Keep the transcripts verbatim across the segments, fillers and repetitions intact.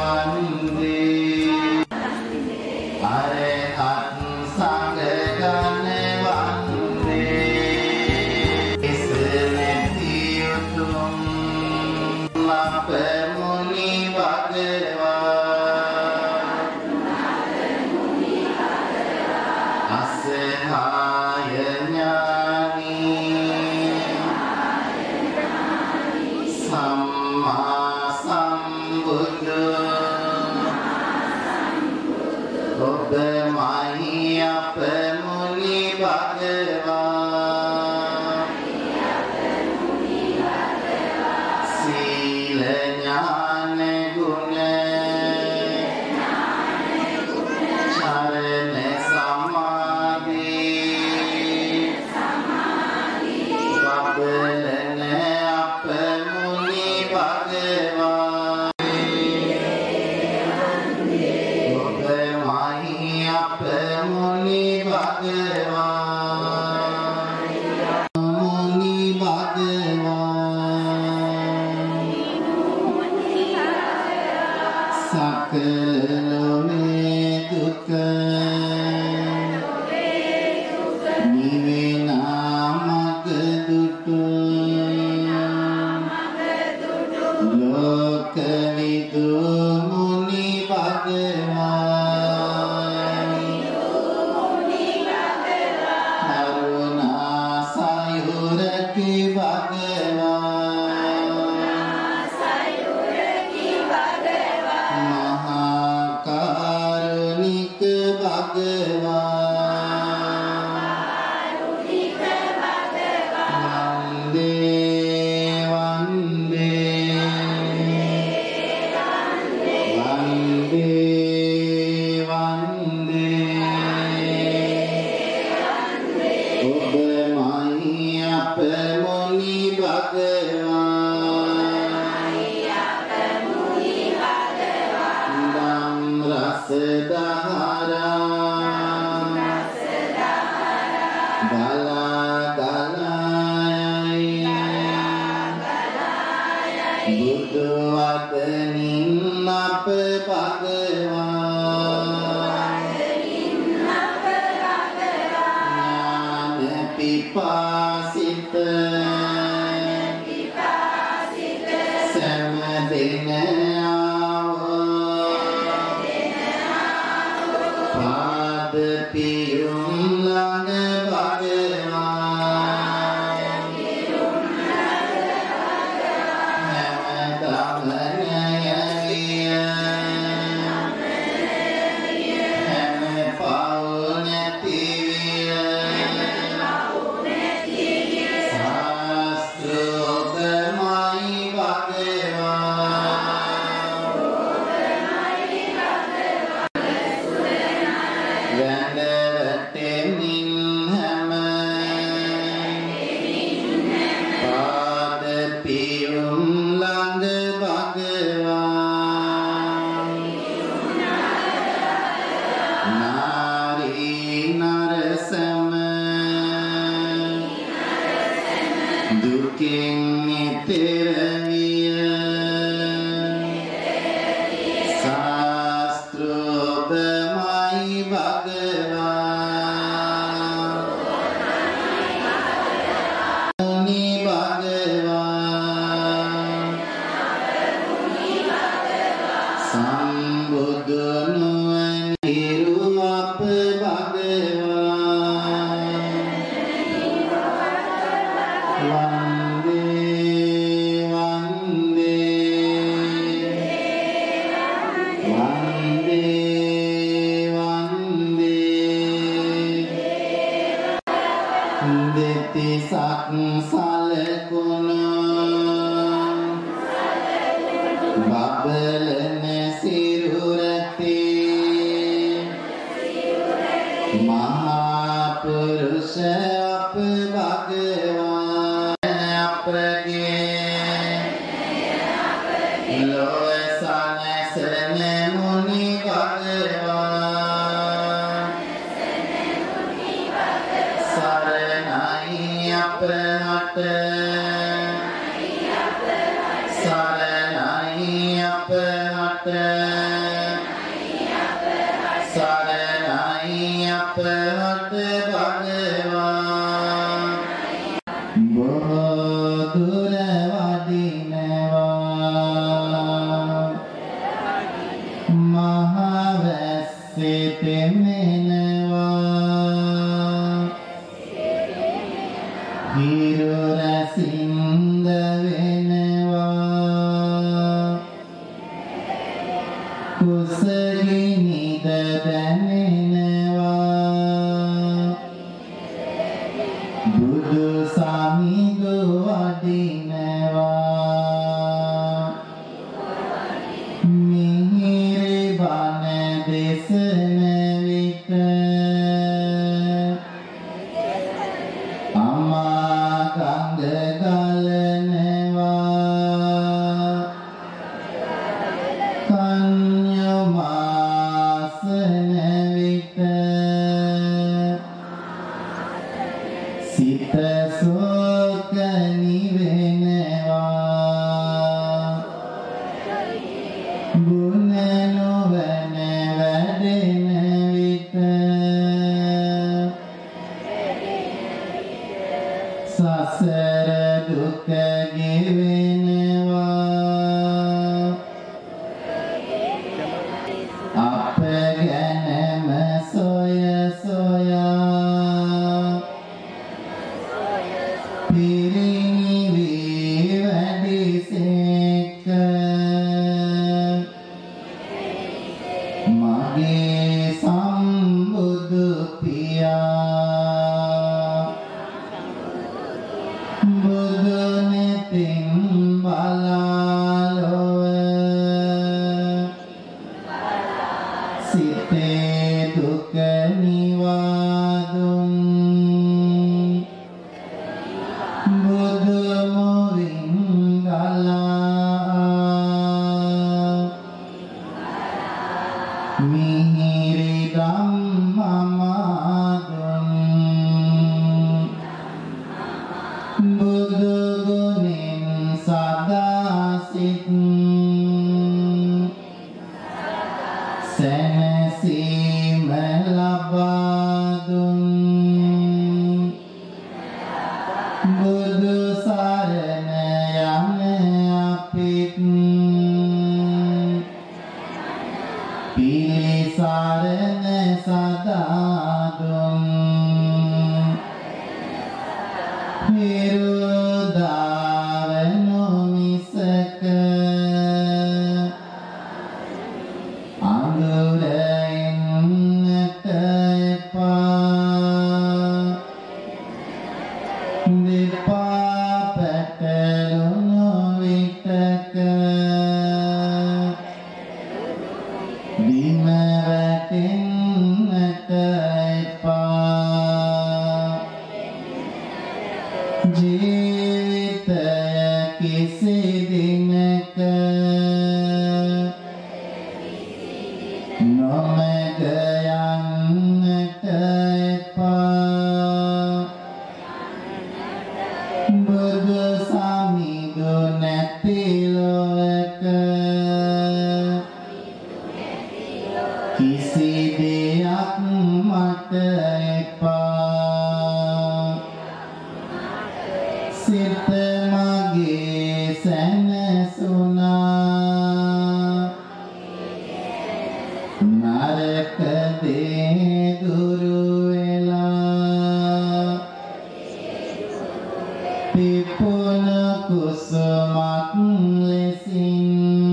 Sarana සරණයි අපවත් භගවා බොහෝ දුර වඩිනවා මහවැස්සේ තෙමෙනවා හිරු රැසින්ද වෙනවා කුසගිනිද දැනෙනවා බුදු සමිඳු වඩිනවා මිහිරි බණ දෙසන විට අමා ගඟ ගලනවා කන්‍ය මාසන විට සිත සෝක නිවෙනවා ගුණ නොවන වැඩෙන විට සසර දුක ගෙවෙනවා අප ගැනම සොය සොයා පිරිනිවි වැඩිසේක මගේ සම්බුදු පියා බුදු නෙතින් බලාලොව සිතේ දුක නිවාදුන් බුදු මුවින් ගලා මිහිරි ධම්මමාදුන් බුදු ගුණෙන් සදා සිත් සැනසීම ලබා දුන් බුදු සරණ යන අපිත් පිළිසරණ සදා දුන් හිරුදාවනු මිසක අඳුරෙන්නට එපා දෙපා පැටලුණු විටක බිම වැටෙන්නට එපා ජීවිතය කිසි දිනක නොමග යන්නට එපා බුදු සමිඳු නැති ලොවක කිසි දෙයක් මට එපා සිත මගේ සැනසුණා නරක දේ දුරු වෙලා පිපුන කුසුමක් ලෙසින්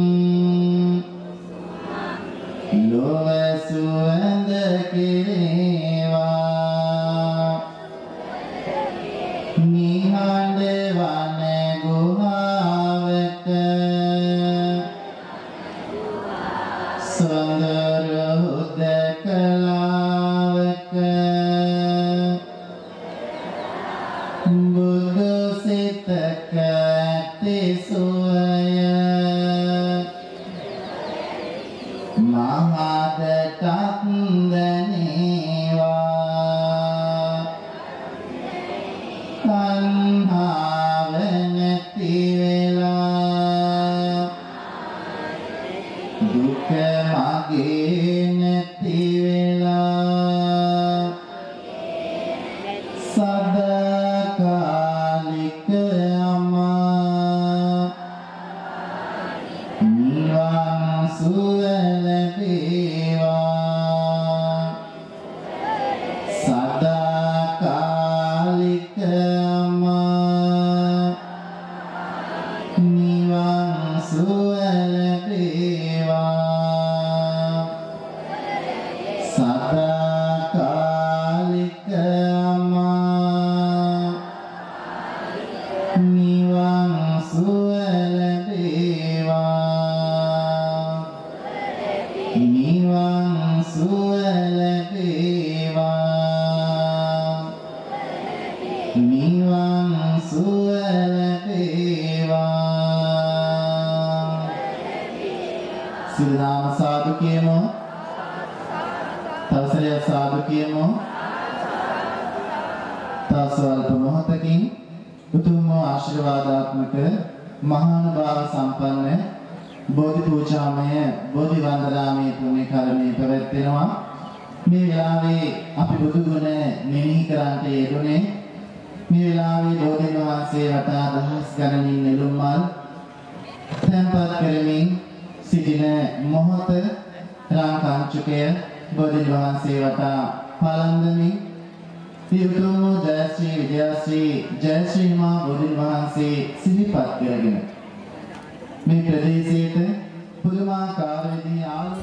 ලොව සුවඳ කෙරේවා නිහඬ වන ගුහාවක සොඳුර හුදකලාවක බුදු සිතක ඇති සුවය මහදටත් දැනේවා තණ්හාව නැති වෙලා දුක මගේ නැති ලැබේවා සදාකාලිකම නිවන් සුව ලැබේවා සදාකාලිකම නිවන් සුව ලැබේවා නිවන් සුව ලැබේවා නිවන් සුව ලැබේවා සිල්නාම සාදු කියමු තවසරය සාදු කියමු තවසවල්ප මොහොතකින් උතුම් ආශිර්වාදාත්මක මහානුභාව සම්පන්න බෝධි පූජාමය බෝධි වන්දනාමය පුණ්‍ය කර්මයේ පැවැත්වෙනවා මේ වෙලාවේ අපි බුදු ගුණ මෙනෙහි කරන්ට යෙදුනේ මේ වෙලාවේ බෝධින් වහන්සේ වටා දහස් ගණනින් නෙළුම් මල් තැන්පත් කරමින් සිටින මොහොත රාම කාංචුකය බෝධින් වහන්සේ වටා පලන්දමින් පියුතුම ජයශ්‍රී විජයශ්‍රී ජයශ්‍රී මා බෝධින් වහන්සේ සිහිපත් කරගෙන මේ ප්‍රදේශයට පුදුමාකාර විදිහේ ආලෝක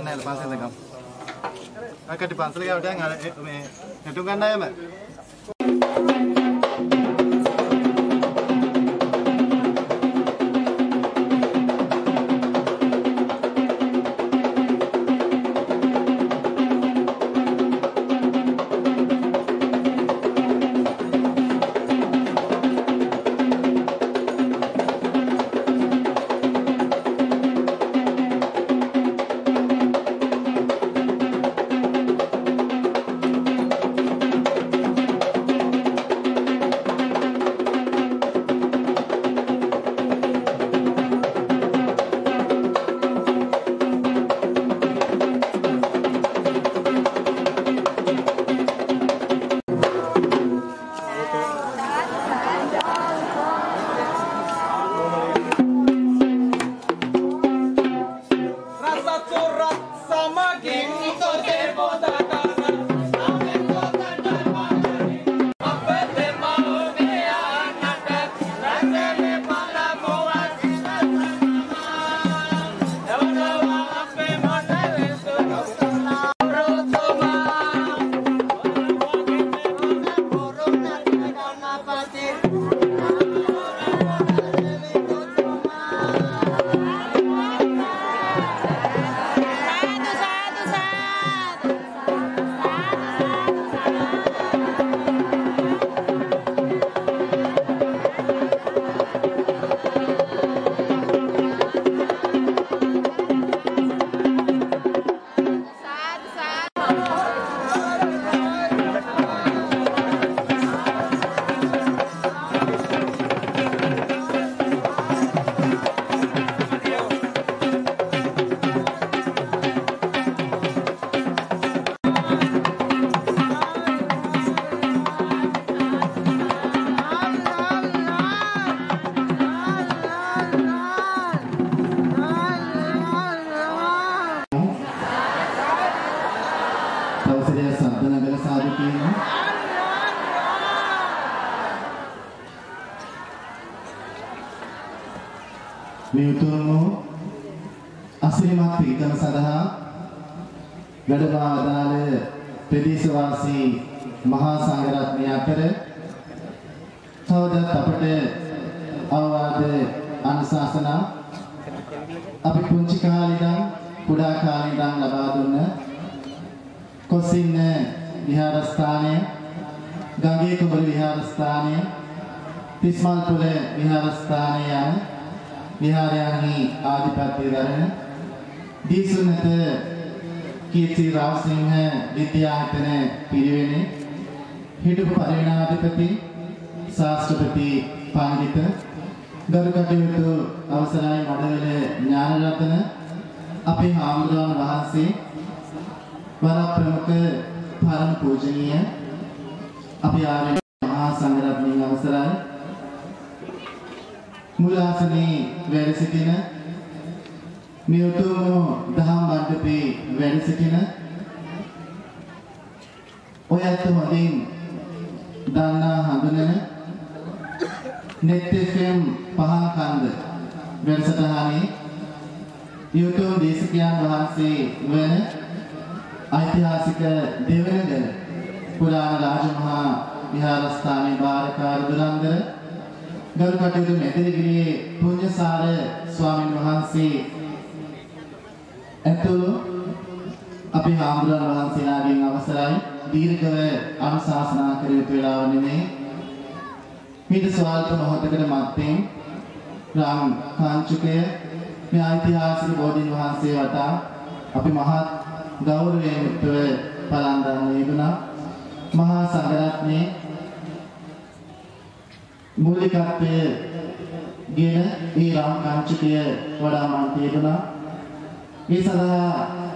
නැහැ පන්සල ගම්. අකට පන්සල ගාවට දැන් අර මේ නැටුම් ගන්න අයම මේ උතුම් අසිරිමත් පිළිගම සඳහා වැඩමවා අදාළ ප්‍රදේශවාසී මහා සංඝරත්නය අතර තවදත් අපට අවවාද අනුශාසනා අපි පුංචි කාලේ ඉඳන් කුඩා කාලේ ඉඳන් ලබා දුන්න කොසින්න විහාරස්ථානය, ගංගේ කුඹුර විහාරස්ථානය, තිස්මල්පුර විහාරස්ථානය යන විහාරයන්හි ආධිපත්‍ය දරන දීසුනත කීර්ති රාවසිංහ විද්‍යායතන පිරිවෙනේ හිටපු පරිවේනාධිපති ශාස්ත්‍රපති පඬිත ගරු කටයුතු අවසරයි මඩවල ඥානරත්න අපේ හාමුදුරුවන් වහන්සේ වර ප්‍රමුඛ පරම පූජනීය අපි ආර්ය මහා සංඝරත්නයේ අවසරයි මුලාසනේ වැඩ සිටින මේ උතුම් දහම් මණ්ඩපේ වැඩ සිටින ඔයත් හොඳින් දන්නා හඳුනන නෙත් එෆ් එම් පහන් කන්ද වැඩසටහනේ යුතුම් දේශකයන් වහන්සේ වන ඓතිහාසික දෙවනගල පුරාණ රාජමහා විහාරස්ථානයේ බාරකාර දුරන්දර ගරු කටයුතු මෙදිරිගිරියේ පුණ්‍යසාර ස්වාමීන් වහන්සේ ඇතුළු අපි හාමුදුරන් වහන්සේලාගෙන් අවසරයි දීර්ඝව අනුශාසනා කර යුතු වේලාව නෙමේ. මීට ස්වල්ප මොහොතකට මත්තෙන් රාම් කාංචුකය මේ ඓතිහාසික බෝධීන් වහන්සේ වටා අපි මහත් ගෞරවයෙන් යුක්තව පලන් දරන යෙදුණා. මහා සංඝරත්නයේ මූලිකත්වය ගෙන ඒ රාම් කාංචුකය වඩා මන්ට යෙදුණා. ඒ සඳහා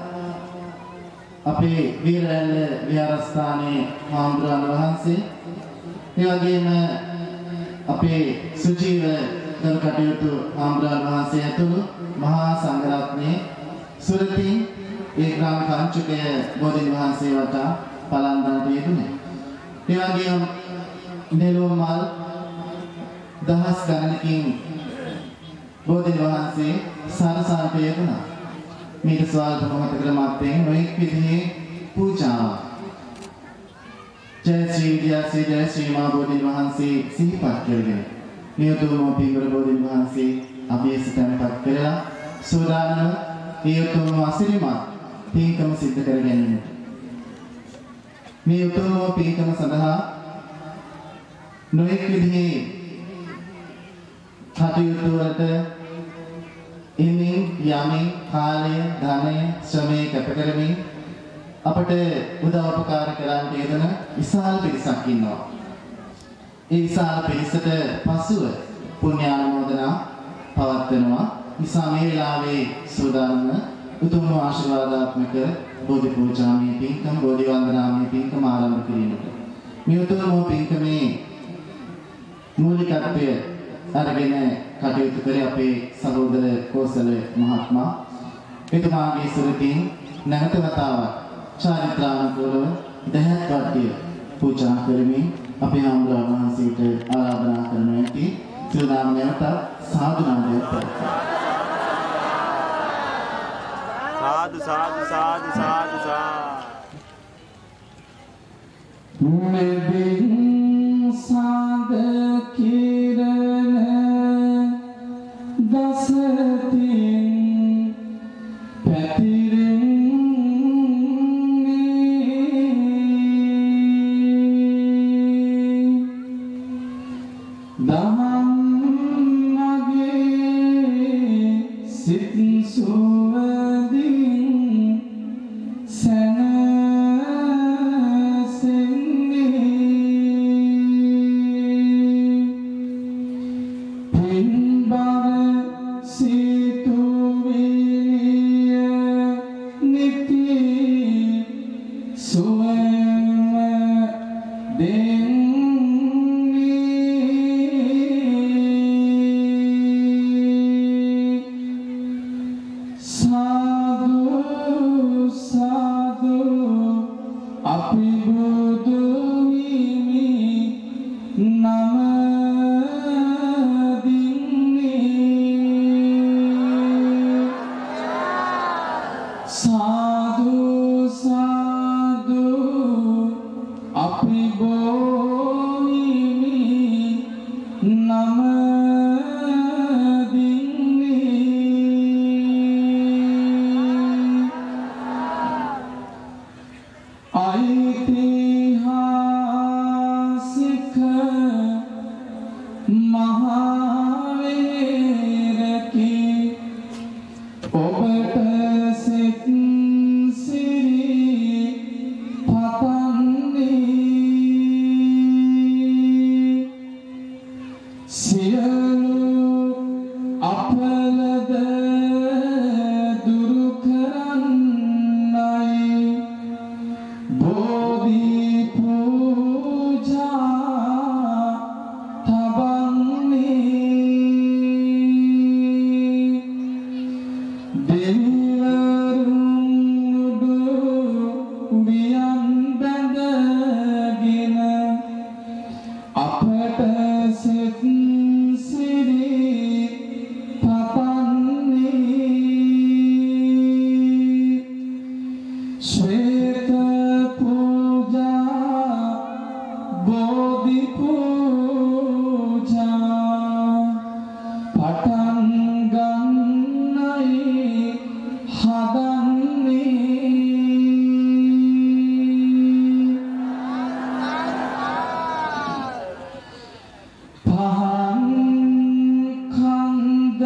අපේ වීරැල්ල විහාරස්ථානයේ හාමුදුරන් වහන්සේ ඒ වගේම අපේ සුජීව කර කටයුතු හාමුදුරන් වහන්සේ ඇතුළු මහා සංඝරත්නයේ සුරතින් ඒ ග්‍රාම කාංචුකය බෝධීන් වහන්සේ වටා පලන් දරට යෙදුණේ. ඒ වගේම නෙළුම් මල් දහස් ගණනකින් බෝධීන් වහන්සේ සරසන්ට යෙදුණා. මේක ස්වල්ප මොහොතකට මත්තෙන් නොඑක් විදිහේ පූජාවක්. ජය ශ්‍රී විද්‍යාශ්‍රී ජය ශ්‍රී මහා බෝධීන් වහන්සේ සිහිපත් කරගෙන මේ උතුම් පින්බර බෝධීන් වහන්සේ අභියස තැන්පත් කරලා සූදානම මේ උතුම් අසිරිමත් පින්කම සිද්ධ කර ගැනීමට මේ උතුම් පින්කම සඳහා නොඑක් විදිහේ කටයුතු වලට ඉමින් යමින් කාලය ධනය ශ්‍රමය කැප කරමින් අපට උදව් උපකාර කරන්න යෙදෙන විශාල පිරිසක් ඉන්නවා. ඒ විශාල පිරිසට පසුව පුණ්‍යානුමෝදනා පවත්වනවා. නිසා මේ වෙලාවේ සූදානම් උතුම් ආශිර්වාදාත්මක බෝධි පූජාමය පින්කම් බෝධි වන්දනාමය පින්කම ආරම්භ කිරීමට මේ උතුම් පින්කමේ මූලිකත්වය අරගෙන කටයුතු කරේ අපේ සහෝදර කෝසල මහත්මයා. එතුමාගේ සුරතින් නැවත වතාවක් චාරිත්‍රානුකූලව දහත් වට්ටිය පූජා කරමින් අපේ හාමුදුරුවෝ වහන්සේට ආරාධනා කරනු ඇති. සියලුම නැවත සාදු නාමයෙන් साधु साधु साधु साधु साधु मैं बिन साध किरण दसतीन पैतिरें दहम मगे सित सुवदीन सनसने पिंबर सितुविय नित्य सुवम दें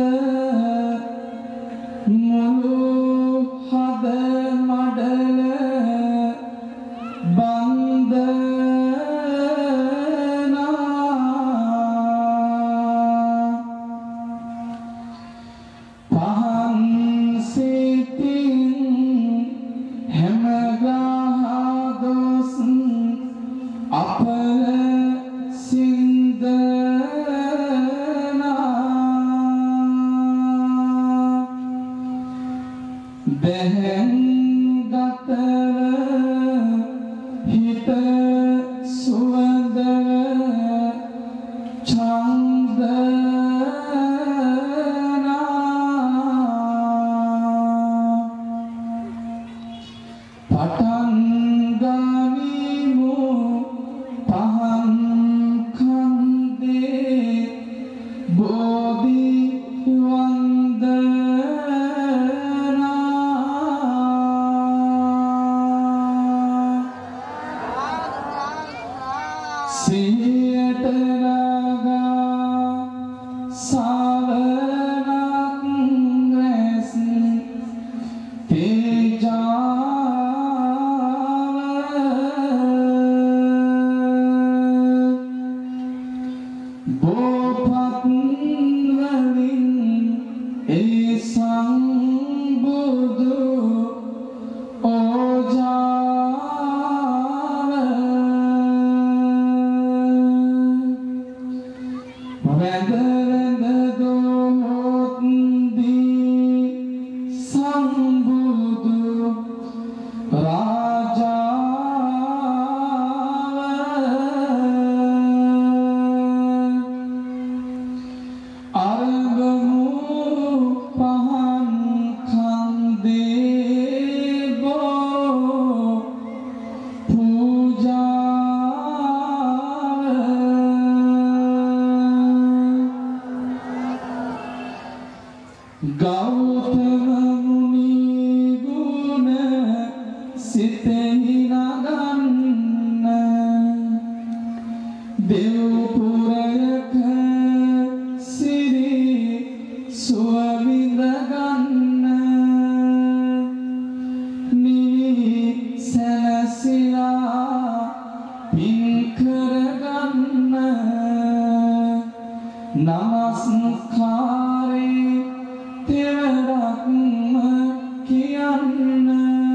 Mulu hada madala පටන් ගනිමු පහන් කන්දේ බෝධි වන්දනා සියයට නගා සාවනක් රැස් තේජාව බෝපත් වලින් ඒ සංබුදු ඕජාව වැඳ වැඳ දොහොත් දී සංබුදු රාජාව අරඹමු පහන් කන්දේ බෝ පූජාව ගෞතම මුනි ගුණ සිතෙහි නගන්න දෙව්පුරයක සිරි සුව විඳ ගන්න නිවි සැනසීලා පින් කරගන්න නමස්කාරේ තෙවරක්ම කියන්න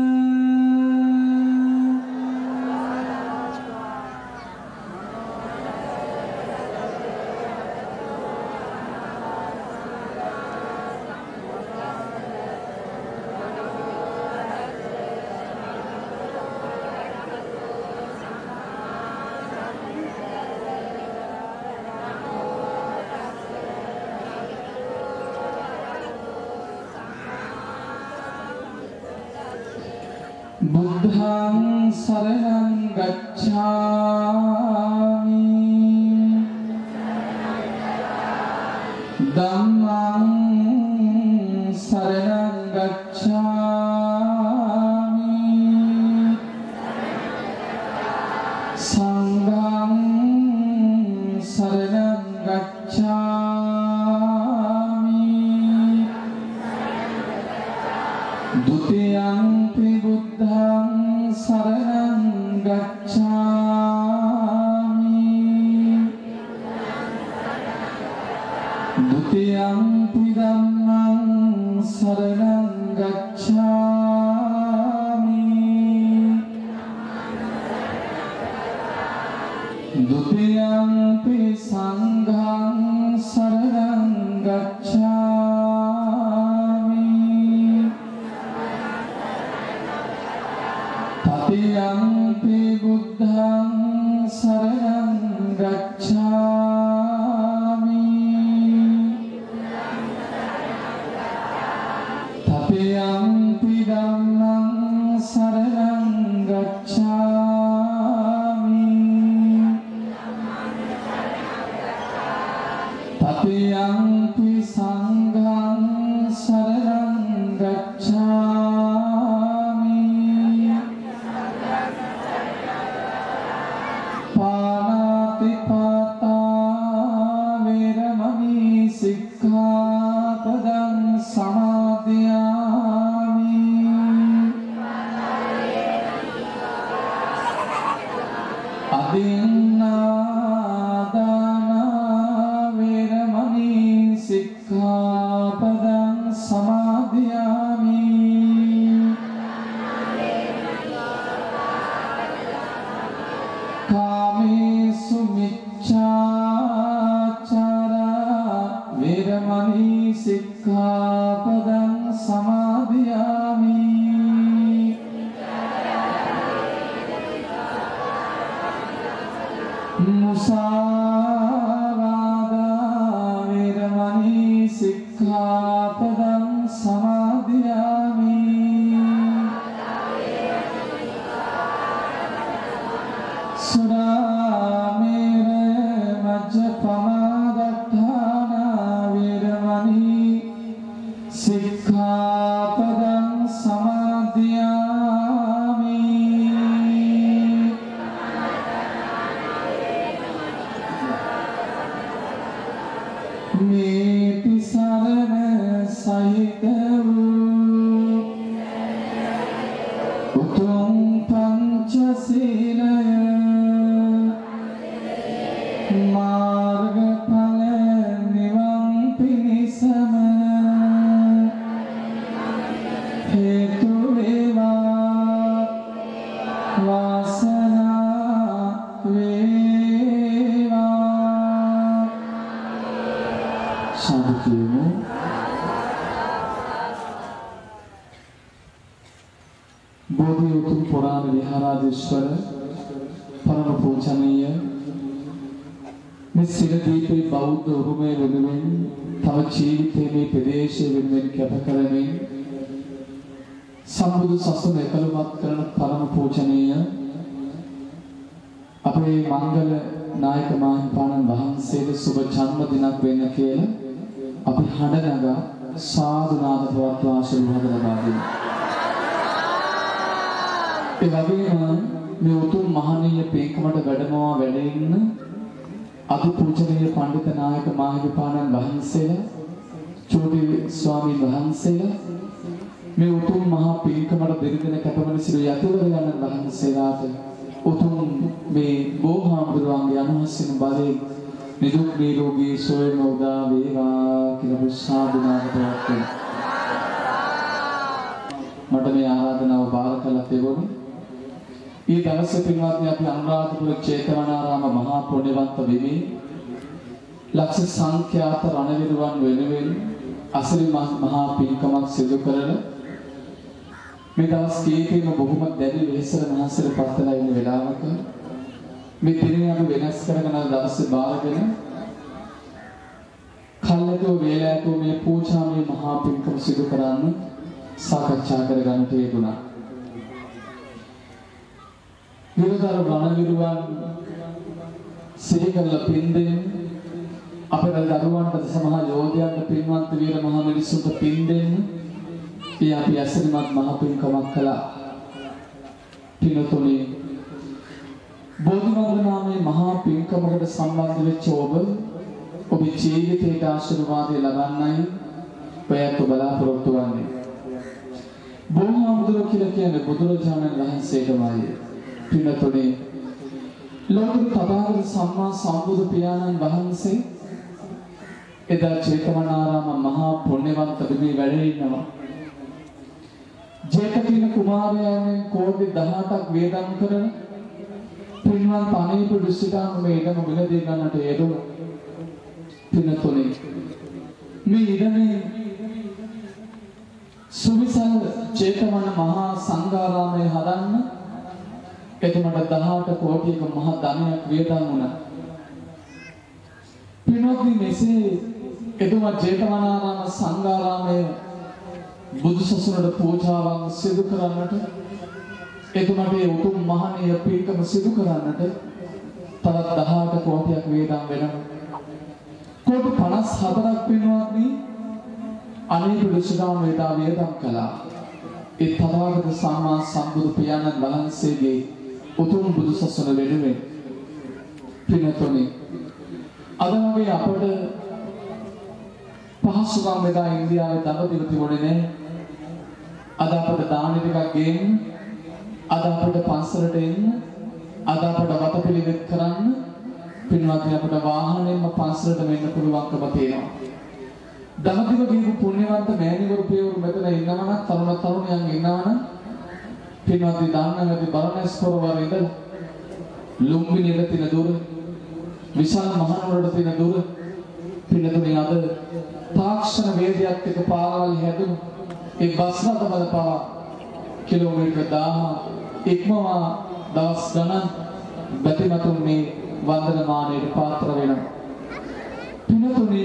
බුද්ධං සරණං ගච්ඡාමි ධම්මං සරණං ගච්ඡාමි සංඝං සරණං ගච්ඡාමි ဒုတိယံ බුද්ධං සරණං ගච්ඡාමි ဒုတိယံ ධම්මං සරණං ගච්ඡාමි ဒုတိယံ සංඝං සරණං ගච්ඡාමි තතියම්පි බුද්ධං සරණං ගච්ඡාමි තතියම්පි ධම්මං සරණං ගච්ඡාමි තතියම්පි සංඝං සරණං ගච්ඡාමි පාණාතිපාතා වේරමණී සික්ඛාපදං සමාදියාමි අදින්නාදාන වේරමණී සික්ඛාපදං සමාදියාමි කාමේසු මිච්ඡාචාරා වේරමණී සික්ඛාපදං සමාදියාමි මුසාවාදා වේරමණී සික්ඛාපදං සමාදියාමි සුරාමේර මජ්ජපමාදට්ඨාන වේරමණී සික්ඛාපදං සමාදියාමි මේ පිසරණ සහිත වූ උතුම් පංචශීලය මාර්ගඵල නිවන් පිණිසම හේතු වේවා වාසනා වේවා සාදු කියමු. බෝධි උතුම් පුරාණ විහාරාධිශ්වර පරම පූජනීය මේ සිර දීපේ බෞද්ධ උරුමය වෙනුවෙන් තම ජීවිතයේ මේ ප්‍රදේශයේ වෙනුවෙන් කැප කරමින් සම්බුදු සසුන එකලමත් කරන පරම පූජනීය අපේ මංගල නායක මාහිමිපාණන් වහන්සේගේ සුබ ජන්මදිනක් වෙන්න කියලා අපි හඬ නගා සාදු නාද පවත්වා ආශිර්වාද ලබා දෙමු. ඒ වගේම මේ උතුම් මහණීය පීකමට වැඩමවා වැඩ ඉන්න අති පූජනීය පඬිත නායක මාහිමිපාණන් වහන්සේලා චෝටි ස්වාමීන් වහන්සේලා මේ උතුම් මහා පීකමට දෙරිදෙන කැපවන සිළු යතිවරයන් වහන්සේලාට උතුම් මේ බෝධාම්බුරුවන්ගේ අනුහසින බලයෙන් නිදුක් නිරෝගී සුවය උදා වේවා කියලා සාදු නාද පවත්වමු. මට මේ ආරාධනාව බාර කළ තෙවණු ඊ දවසේ පින්වත්නි අපි අනුරාධපුර චේතවනාරාම මහා පුණ්‍යවන්ත වෙමි ලක්ෂ සංඛ්‍යාත රණවිරුවන් වෙනුවෙන් අසිරිමත් මහා පින්කමක් සිදු කරන මේ දවස් කීපෙම බොහොම දැඩි වෙහෙසට මහන්සියට පත් වෙලා ඉන්න වෙලාවක මේ දිනේ අපි වෙනස් කරගෙන දවසේ බාරගෙන කල්ලාතෝ වේලාවකෝ මේ පූජාමය මහා පින්කම සිදු කරන්න සාකච්ඡා කරගන්නට යෙදුණා. විරෝධාර රණවිරුවන් සිහි කරලා පින් දෙන්න අපේ දරුවන්ට සමහා යෝධයන්ට පින්වත් වීර මහා මිනිසුන්ට පින් දෙන්න ඒ අපි අසිරිමත් මහ පින්කමක් කළා. පින්තුනි බෝධිමන්ද නාමයේ මහා පින්කමකට සම්බන්ධ වෙච්ච ඔබ ඔබේ ජීවිතයට ආශිර්වාදය ලබන්නයි ඔයත් බලාපොරොත්තු වෙන්නේ. බෝධිමන්ද කියලා කියන්නේ බුදුරජාණන් වහන්සේටමයි. පින්තුනි ලෝතුරු තථාගත සම්මා සම්බුදු පියාණන් වහන්සේ එදා චේතවනාරාම මහා පුණ්‍යවන්ත බිමේ වැඩ ඉන්නවා. ජේතකින කුමාරයන් කෝටි දහඅටක් වේදම් කරන පින්වත් අනේප දුසිතාම මේ ඉඩම මිලදී ගන්නට යෙදුණා. පින්තුනි මේ ඉඩමේ සුවිසල් චේතවන මහා සංඝාරාමය හදන්න එතුමට දහඅට කෝටියක මහා ධනයක් වේදම් වුණා. පින්වත්නි මෙසේ එතුමා චේතවනාරාම සංඝාරාමයේ බුදු සසුනට පූජාවන් සිදු කරන්නට එතුමට උතුම් මහණීය පින්කම සිදු කරන්නට තවත් දහඅට කෝටියක් වේදම් වෙනවා. කෝටි පනස් හතරක් පින්වත්නි අනේක දුෂ්දාම වේදා වේදම් කළා. ඒ තථාගත සම්මා සම්බුදු පියාණන් වහන්සේගේ උතුම් බුදු සසුන වෙනුවෙන්. පින්තුනි අද වගේ අපට පහසුකම් වෙලා ඉන්දියාවේ දඹදිව තිබුණේ නැහැ. අද අපට දාන ටිකක් ගේන්න, අද අපට පන්සලට එන්න, අද අපට වතපිළිවෙත් කරන්න පින්වත්නි අපට වාහනයෙන්ම පන්සලට වෙන්න පුළුවන්කම තියෙනවා. දඹදිව ගිහපු පුණ්‍යවන්ත මෑණිවරු පියවරු මෙතන ඉන්නවනම් තරුණ තරුණියන් ඉන්නවනම් පින්වත්නි දාන්නගති බරණැස් පොරවර ඉඳලා ලුම්බිනියට තියෙන දුර විශාල මහනුවරට තියෙන දුර පින්තුනි අද තාක්ෂණ වේදයක් එක පාරවල් හැදුණු ඒ බස් රථ වල පවා කිලෝමීටර් දහය ඉක්මවා දවස් ගණන් බැතිමතුන් මේ වන්දනමානයට පාත්‍ර වෙනවා. පින්තුනි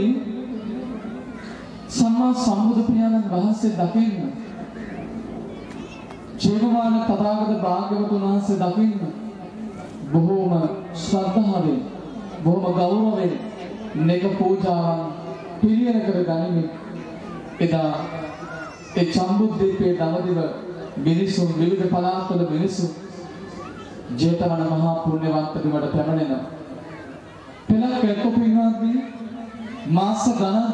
සම්මා සම්බුදු පියාණන් වහන්සේ දකින්න ජීවමාන තථාගත භාග්‍යවතුන් වහන්සේ දකින්න බොහෝම ශ්‍රද්ධාවෙන් බොහොම ගෞරවයෙන් නෙක පූජාවන් පිළියෙල කර ගනිමින් එදා ඒ චම්බුද්දීපයේ දවදිව මිනිසුන් විවිධ පළාත්වල මිනිසුන් ජේතවන මහා පුණ්‍යවන්ත බිමට පැමිණෙන පෙළක් එක්ක පින්වත්නි මාස ගණන්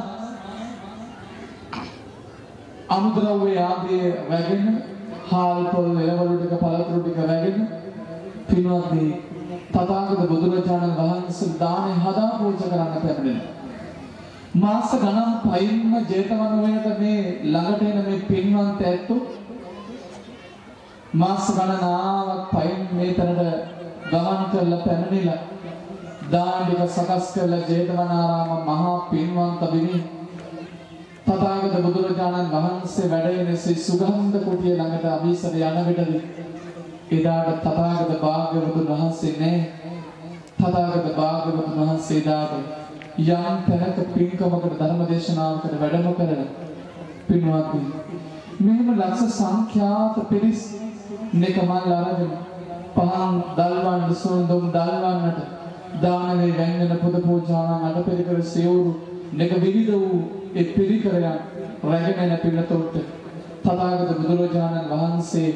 අමුද්‍රව්‍ය ආදී වැගෙන හාල් පොල් එළවලු ටික පළතුරු ටික වැගෙන පින්වත්නි තථාගත බුදුරජාණන් වහන්සේ දානේ හදා පූජා කරන්න පැමිණෙන මාස ගණන් පයින්ම ජේතවන වේට මේ ළඟට එන මේ පින්වන්ත ඇත්තෝ මාස ගණනාවක් පයින් මේ තැනට ගමන් කරලා පැමිණිලා දාන ටික සකස් කරලා ජේතවනාරාම මහා පින්වන්ත බිමි තථාගත බුදුරජාණන් වහන්සේ වැඩ ඉන ශ්‍රී සුගන්ධ කුටිය ළඟට අභිසර යන විටදී එදාට තථාගත භාග්‍යවතුන් වහන්සේ නැහැ. තථාගත භාග්‍යවතුන් වහන්සේ එදාට යම් තැනක පින්කමකට ධර්ම දේශනාවකට වැඩම කරන පින්වත්නි මෙහෙම ලක්ෂ සංඛ්‍යාත පිරිස් නිකමල් අරගෙන පහන් දල්වන්න සුන්දුම් දල්වන්නට දානවේ වැන්දන පුද පූජාවන් අටපිරිකර සෙවුරු නෙක විවිධ වූ ඒ පිරිකරයන් රැගෙන පිළිතුරට තථාගත බුදුරජාණන් වහන්සේ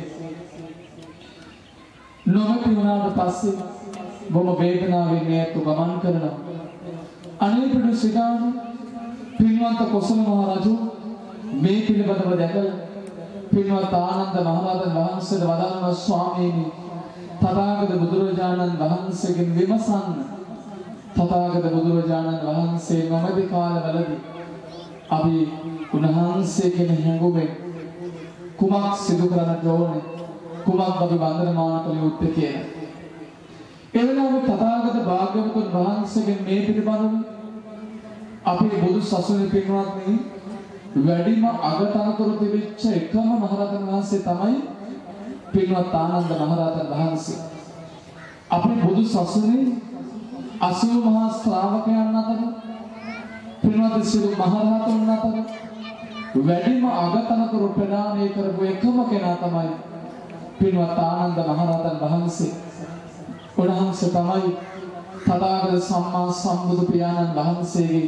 නොමැති වුණාට පස්සේ බොහොම වේදනාවෙන් මේතු ගමන් කරනවා. අනේ පිටු සිතාන පින්වන්ත කොසල මහ රජු මේ පිළිබඳව දැකලා පින්වත් ආනන්ද මහරහතන් වහන්සේට වදාළා ස්වාමීනි තථාගත බුදුරජාණන් වහන්සේගෙන් විමසන්න. තථාගත බුදුරජාණන් වහන්සේ නොමැති කාලවලදී අපි උන්වහන්සේගෙන හැඟුමෙන් කුමක් සිදු කරන්නට ඕනේ කුමක් අපි වන්දනමාන කළ යුත්තේ කියලා. ඒ වෙලාවේ තථාගත භාග්‍යවතුන් වහන්සේගෙන් මේ පිළිබඳව අපේ බුදු සසුනේ පින්වත්නි වැඩිම අගතනතුරු තිබිච්ච එකම මහරහතන් වහන්සේ තමයි පින්වත් ආනන්ද මහරහතන් වහන්සේ. අපේ බුදු සසුනේ අසූ මහා ශ්‍රාවකයන් අතර පින්වත් සිළු මහරහතුන් අතර වැඩිම අගතනතුරු ප්‍රදානය කරපු එකම කෙනා තමයි පින්වත් ආනන්ද මහරහතන් වහන්සේ. උන්වහන්සේ තමයි තථාගත සම්මා සම්බුදු පියාණන් වහන්සේගේ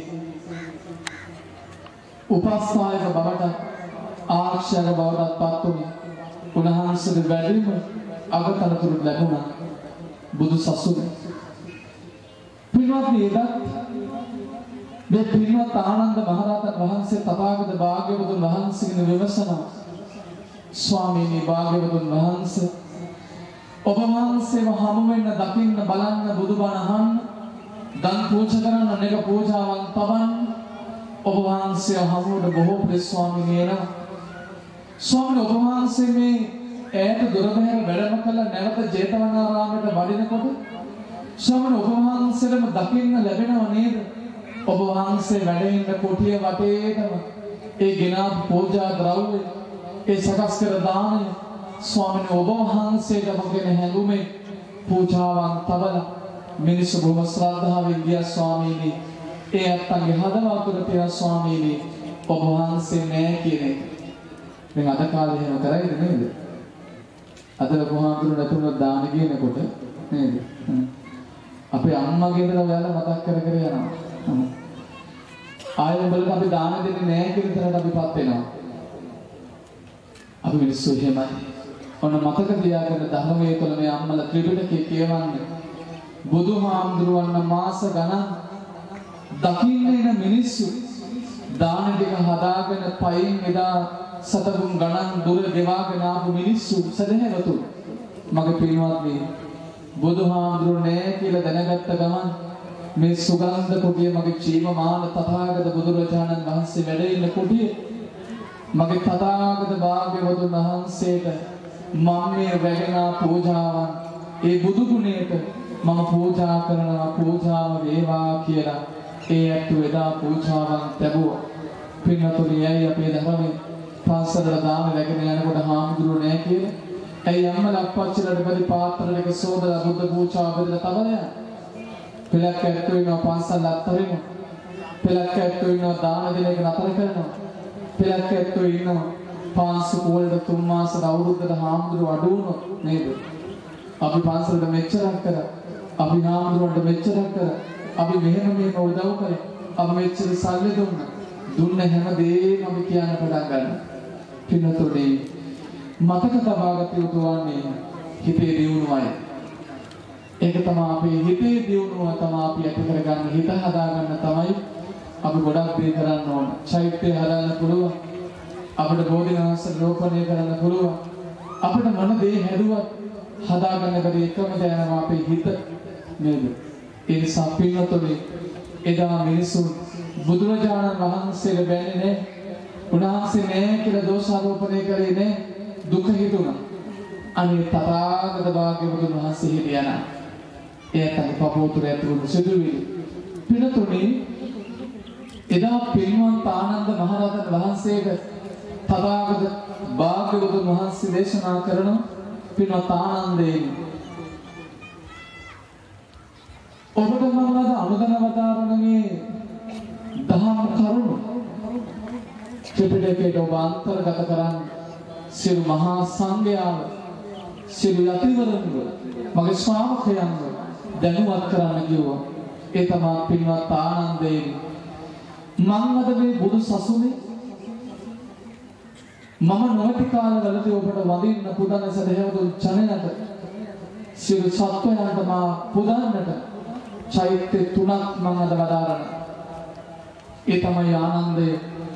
උපස්ථායක බවට ආරක්ෂක බවට පත් වුණේ. උන්වහන්සේට වැඩිම අගතනතුරු ලැබුණා බුදු සසුනේ. පින්වත්නි එදත් මේ පින්වත් ආනන්ද මහරහතන් වහන්සේ තථාගත භාග්‍යවතුන් වහන්සේගෙන් විමසනවා ස්වාමීනි භාග්‍යවතුන් වහන්සේ ඔබ වහන්සේව හමු වෙන්න දකින්න බලන්න බුදුබණ අහන්න දන් පූජා කරන්න නෙක පූජාවන් තබන්න ඔබ වහන්සේ හමුවට බොහෝ ප්‍රේ ස්වාමීනි එනවා. ස්වාමීනි ඔබ වහන්සේ මේ ඈත දොර බැහැර වැඩම කළ නැවත ජේතවනාරාමයට වඩිනකොට ස්වාමීනි ඔබ වහන්සේලම දකින්න ලැබෙනව නේද? ඔබ වහන්සේ වැඩ ඉන්න කුටිය වටේටම ඒ ගෙනා පූජා ද්‍රව්‍ය ඒ සකස් කර දානය ස්වාමීනි ඔබ වහන්සේට මගෙන හැඟුමේ පූජාවන් තබලා මිනිස්සු බොහොම ශ්‍රද්ධාවෙන් ගියා ස්වාමීනි. ඒ අත්තන්ගේ හදවතට තියා ස්වාමීනි ඔබ වහන්සේ නෑ කියන එක. දැන් අද කාලේ එහෙම කරයිද නේද? අද කොහොමද නැතුන දාන කියනකොට නේද? අපේ අම්මගේ ඉඳලා ඔයාලා මතක් කර කර යනවා. ආයෙ උඹලට අපි දාන දෙන්නේ නෑ කියන තරකට අපිපත් වෙනවා. අපි මිනිස්සු එහෙමයි. ඔන්න මතක තියාගන්න ධර්මයේ තුල මේ අම්මලා ත්‍රිපිටකයේ කියවන්නේ බුදුහාමුදුරුවන්ව මාස ගණන් දකින්න එන මිනිස්සු දාන ටික හදාගෙන පයින් එදා සතගුම් ගණන් දුර ගෙවාගෙන ආපු මිනිස්සු සදහැවතු මගේ පින්වත්නි බුදුහාමුදුරුවෝ නෑ කියලා දැනගත්ත ගමන් මේ සුගන්ධ කුටිය මගේ ජීවමාන තථාගත බුදුරජාණන් වහන්සේ වැඩ ඉන්න කුටිය මගේ තථාගත භාග්‍යවතුන් වහන්සේට මම මේ වැගෙනා පූජාවන් ඒ බුදු ගුණයට මම පූජා කරනවා පූජාව වේවා කියලා ඒ ඇත්තු එදා පූජාවන් ලැබුවා. පින්වතුනි අය අපේ ධර්මයේ පාසලට දාන වැගෙන යනකොට හාමුදුරුවෝ නැහැ කියලා. ඇයි අම්මලා අප්පච්චිලාට බැරි පාත්‍රයක සෝදලා බුද්ධ පූජාව බෙදලා තවලා පෙලක් ඇත්තු වෙනවා පාසල් අත්තරින්. පෙලක් ඇත්තු වෙනවා දාන දෙන එක නතර කරනවා. පෙලක් ඇත්තු ඉන්නවා පාංශු කෝලට තුන් මාසක අවුරුද්දට හාමුදුරුවෝ අඩු වුණොත් නේද? අපි පන්සලට මෙච්චරක් කරා. අපි නාමදුරන්ට මෙච්චරක් කරා. අපි මෙහෙම මෙහෙම උදව් කරා. අපි මෙච්චර සල්ලි දුන්නා. දුන්න හැම දෙයක්ම අපි කියන්න පටන් ගන්නවා. පින්නතොඩේ මතක තබාගත යුතු වන්නේ හිතේ දියුණුවයි. ඒක තමයි අපේ හිතේ දියුණුව තමයි අපි ඇති කරගන්න හිත හදාගන්න තමයි අපි ගොඩක් දේ කරන්න ඕන. චෛත්‍ය හදාගන්න පුළුවන්. අපිට බෝධිනාස රෝපණය කරන්න පුළුවන්. අපිට මොන දේ හැදුවත් හදාගන්න බැරි එකම දේ තමයි අපේ හිත නේද? ඒ නිසා පින්නතොඩේ එදා මිනිසුන් බුදුරජාණන් වහන්සේට බැන්නේ නැහැ. උන්වහන්සේ නැහැ කියලා දෝෂාරෝපණය කරේ නැහැ. දුක හිතුණා. අනේ තථාගත භාග්‍යවතුන් වහන්සේ හිටියානම් එයත් පපෝතුර ඇතුළු සිදුවිලි. පිනතුනේ එදා පින්වන්ත ආනන්ද මහරහතන් වහන්සේට තථාගත භාග්‍යවතුන් වහන්සේ දේශනා කරන පින්වත් ආනන්දේ ඔබට මම අද අනුදන වදාරණගේ දහම් කරුණු ත්‍රිපිටකයට ඔබ අන්තර්ගත කරන් සියලු මහා සංඝයාව සියලු යතිවරුන්ව මගේ ශ්‍රාවකයන්ව දැනුවත් කරන්න කිව්වා. ඒ තමයි පින්වත් ආනන්දේ මම අද මේ බුදු සසුනේ මම නොමැති කාලවලදී ඔබට වදින්න පුදන සදහවතුන් චනනට සියලු සත්වයන්ට මා පුදන්නට චෛත්‍ය තුනක් මම අද වදාරන. ඒ තමයි ආනන්දය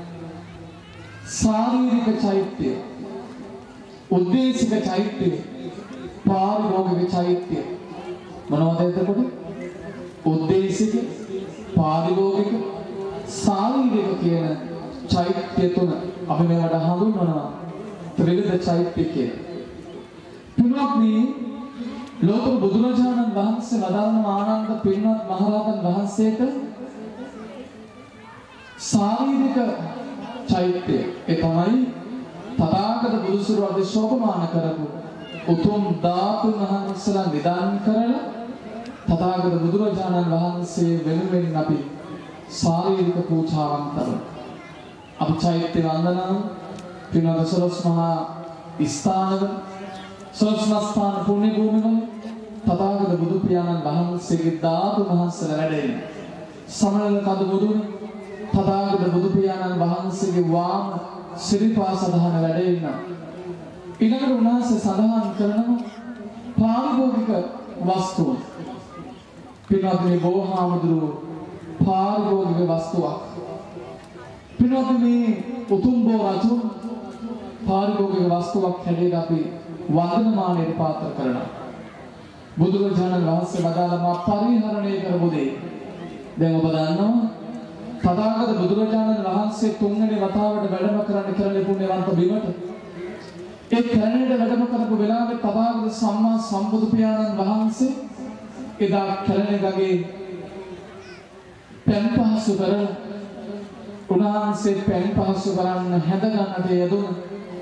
ශාරීරික චෛත්‍ය, උද්දේශික චෛත්‍ය, පාරිභෝගික චෛත්‍ය. මොනවද එතකොට? උද්දේශික, පාරිභෝගික, ශාරීරික කියන චෛත්‍ය තුන අපි මේවට හඳුන්වනවා ත්‍රිවිධ චෛත්‍ය කියලා. තුනක්නි ලෝතර බුදුරජාණන් වහන්සේ වදාළන ආනන්ද පින්වත් මහරහතන් වහන්සේට ශාරීරික චෛත්‍ය ඒ තමයි තථාගත බුදුසුර අධිශෝභමාන කරපු උතුම් ධාතුන් වහන්සේලා නිදාන් කරලා තථාගත බුදුරජාණන් වහන්සේ වෙනුවෙන් අපි ශාරීරික පූජාවන් කරමු. අපි චෛත්‍ය වන්දනාව පින්වත් සරස් මහා ස්ථානවල සරස්මස්ථාන පුණ්‍ය භූමිවල තථාගත බුදු පියාණන් වහන්සේගේ ධාතු වහන්සේලා වැඩ ඉන්න. සමනල කඳු මුදුනේ තථාගත බුදු පියාණන් වහන්සේගේ වාම සිරිපා සදහන වැඩ ඉන්න. ඊළඟට උන්වහන්සේ සඳහන් කරනවා පාරිභෝගික වස්තුව. පින්වත්නි බෝහාමුදුරු පාරිභෝගික වස්තුවක්. පින්වත්නි උතුම් බෝ රජු පාරිභෝගික වස්තුවක් හැටියට අපි වන්දනමානයට පාත්‍ර කරනවා. බුදුරජාණන් වහන්සේ වදාළා පරිහරණය කරපු දේ. දැන් ඔබ දන්නවා තථාගත බුදුරජාණන් වහන්සේ තුන්වෙනි වතාවට වැඩම කරන්න කරන්නේ පුණ්‍යවන්ත බිමට. ඒ කැලණියට වැඩම කරපු වෙලාවේ තථාගත සම්මා සම්බුදු පියාණන් වහන්සේ එදා කැලණි ගඟේ පෙන් පහසු කරලා උන්වහන්සේ පෙන් පහසු කරන්න හැද ගන්නට යෙදුණා.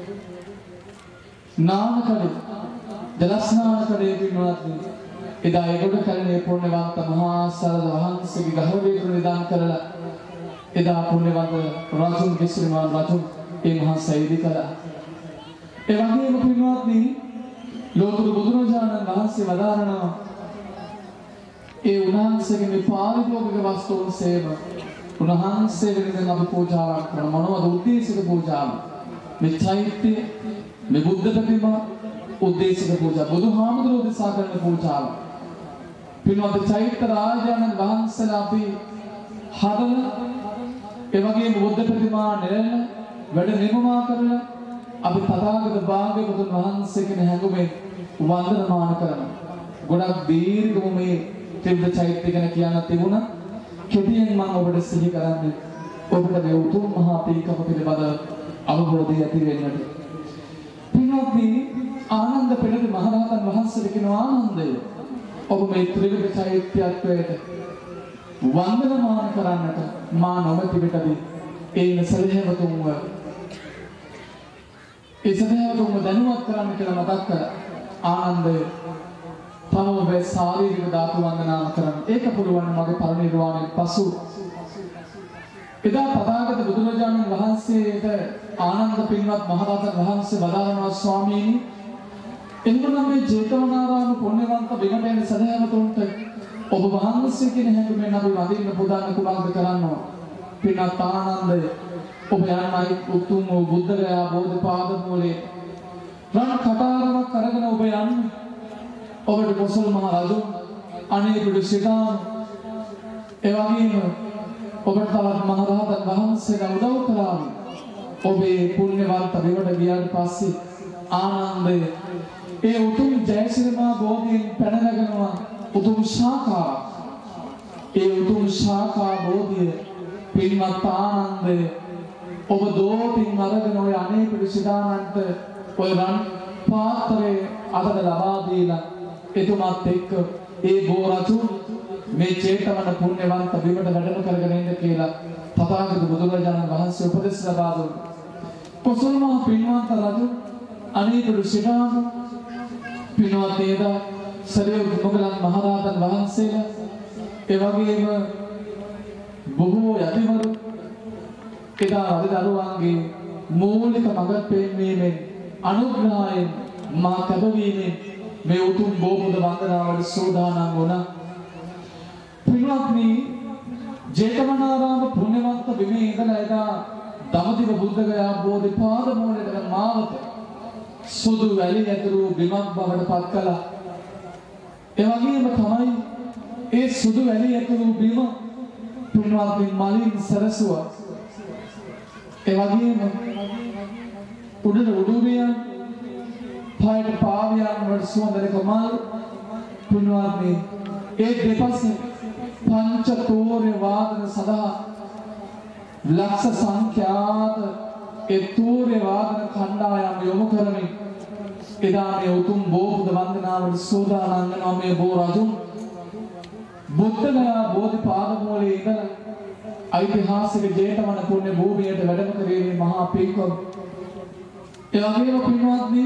නානකඩ දලස්නානකඩේ පින්වත්නි එදා ඒකට කැලණියේ පුණ්‍යවන්ත මහා සරද වහන්සේගේ ගහවැලියට නිදාන් කරලා එදා පුණ්‍යවන්ත රජුන් විශ්‍රමාන රජුන් ඒ මහා සෛදි කළා. ඒ වගේම පින්වත්නි ලෝතුරු බුදුරජාණන් වහන්සේ වදාරනවා ඒ උන්වහන්සේගේ මේ පාරිභෝගික වස්තුන් සේව උන්වහන්සේ වෙනුවෙන් අපි පූජාවක් කරන මොනවද උද්දේශික පූජාව? මේ චෛත්‍ය, මේ බුද්ධ ප්‍රතිමා උද්දේශික පූජා, බුදුහාමුදුරුවෝ දෙසා කරන පූජාව. පින්වත් චෛත්‍ය රාජානන් වහන්සේලා අපි හදලා ඒ වගේම බුද්ධ ප්‍රතිමා නෙලන වැඩ නිර්මාණ කරලා අපි තථාගත භාග්‍යවතුන් වහන්සේ කෙන හැඟුමෙන් වන්දනමාන කරනවා. ගොඩක් දීර්ඝව මේ ත්‍රිවිධ චෛත්‍ය ගැන කියන්න තිබුණා. කෙටියෙන් මම ඔබට සිහි කරන්නේ ඔබට මේ උතුම් මහා පින්කම පිළිබඳ අවබෝධය ඇති වෙන්නට. පින්වත්නි ආනන්ද පෙරේද මහරහතන් වහන්සේට කියන ආනන්දය ඔබ මේ ත්‍රිවිධ චෛත්‍යත්වයට වන්දනමාන කරන්නට මා නොමැති විටදී ඒ සදහැවතුන්ව ඒ සදහැවතුන්ව දැනුවත් කරන්න කියලා මතක් කර ආනන්දය තම ඔබේ ශාරීරික ධාතු වන්දනාව කරන්න. ඒක පුළුවන් මගේ පරිනිර්වාණයෙන් පසු. එදා තථාගත බුදුරජාණන් වහන්සේට ආනන්ද පින්වත් මහරහතන් වහන්සේ වදාළනවා ස්වාමීනි එහෙමනම් මේ ජේතවනාරාම පුණ්‍යවන්ත බිමට එන සදහැවතුන්ට ඔබ වහන්සේ කියන හැඟීමෙන් අපි වදින්න පුදාන්න කුමක්ද කරන්නවා? පින්වත් ආනන්දය ඔබ යන්නයි උතුම් වූ බුද්ධගයා බෝධිපාද මූලයේ රන් කටාරමක් අරගෙන ඔබ යන්නේ. ඔබට කොසල් මහ රජු අනේ පිටු සිතාන ඒ වගේම ඔබට තවත් මහ රහතන් වහන්සේලා උදව් කරා. ඔබේ පුණ්‍යවන්ත බිමට ගියාට පස්සේ ආනන්දය ඒ උතුම් ජයසිරිමා බෝධියෙන් පැනනගනවා උතුම් ශාඛා. ඒ උතුම් ශාඛා බෝධිය පින්වත් ආනන්දය ඔබ දෝතින් අරගෙන ඔය අනේ පිළිසිදානන්ට ඔය රන් පාත්‍රයේ අතට ලබා දීලා එතුමාත් එක්ක ඒ බෝ රජු මේ චේතවන පුණ්‍යවන්ත බිමට වැඩම කරගෙන ඉන්න කියලා තථාගත බුදුරජාණන් වහන්සේ උපදෙස් ලබා දුන්නා. කොසල් මහ පින්වන්ත රජු අනේ පිළිසිදාන පින්වත් නේද සරියුත් මොගලන් මහරහතන් වහන්සේලා ඒ වගේම බොහෝ යතිවරු එදා රජ දරුවන්ගේ මූලික මඟ පෙන්වීමෙන් අනුග්‍රහයෙන් මා කැපවීමෙන් මේ උතුම් බෝධි වන්දනාවට සූදානම් වුණා. පින්වත්නි ජේතවනාරාම පුණ්‍යවන්ත බිමේ ඉඳලා එදා දඹදිව බුද්ධගයා බෝධිපාද මූලයට මාවත සුදු වැලි ඇතුළු බිමක් බවට පත් කළා. ඒ වගේම තමයි ඒ සුදු වැලි ඇතුළු බිම පින්වත්නි මලින් සරසුවා. ඒ වගේම උඩට උඩුවියන් පයට පාවියන් වල සුවඳක මල් පින්වත්නි ඒ දෙපසේ පංච තෝරේ වාදන සදා ලක්ෂ සංඛ්‍යාත ඒ තෝරේ වාදන කණ්ඩායම් යොමු කරමින් එදා මේ උතුම් බෝධි වන්දනාවට සූදානම් වෙනවා මේ බෝ රජුන් බුද්ධගයා බෝධිපාද මූලයේ ඉඳලා ඓතිහාසික ජේතවන පුණ්‍ය භූමියට වැඩම කරේ මහා පින්කම්. ඒ වගේම පින්වත්නි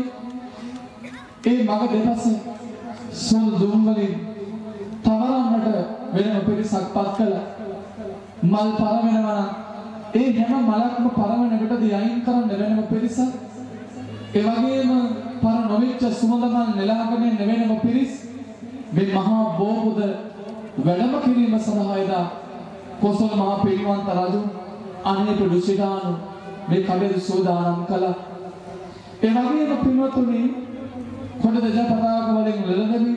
ඒ මග දෙපසේ සුන් දුම් වලින් තවරන්නට වෙනම පිරිසක් පත් කළා. මල් පරවෙනවා නම් ඒ හැම මලක්ම පරවන කොටදී අයින් කරන්න වෙනම පිරිසක්. ඒ වගේම පර නොවිච්ච සුමඳ මල් නෙලාගෙන වෙනම පිරිස් මේ මහා බෝධි වැඩම කිරීම සඳහා එදා කොසල් මහ පින්වන්ත රජු අනේ පිළිසිදානු මේ කඩේ සෝදානම් කළා. ඒ වගේම පින්වතුනි කොට දජ පතාක වලින් ලැබෙමි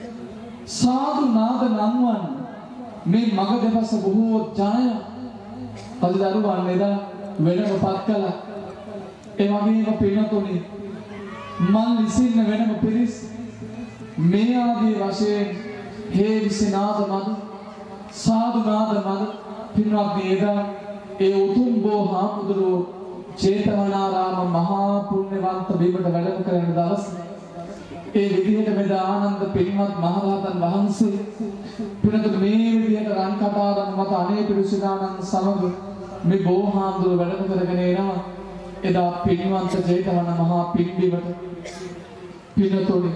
සාදු නාද නම්වන් මේ මග දෙපස බොහෝ ජනය පදිදරුවන් එදා වෙනම පත් කළා. ඒ වගේම පින්වතුනි මල් විසින්න වෙනම පිරිස් මේ ආදී වශයෙන් හේ විසනාද මද සාදු නාද මද පින්වත්නි එදා ඒ උතුම් බෝ හාමුදුරුවෝ ජේතවනාරාම මහා පුණ්‍යවන්ත බිමට වැඩම කරන දවස් ඒ විදිහට මෙද ආනන්ද පින්වත් මහරහතන් වහන්සේ පිනතුරු මේ විදිහට රන් කතාරම් මත අනේ පිරිසිදානන් සමග මේ බෝ හාමුදුරුවෝ වැඩම කරගෙන එනවා එදා පින්වන්ත ජේතවන මහා පින්බිමට. පිනතුරු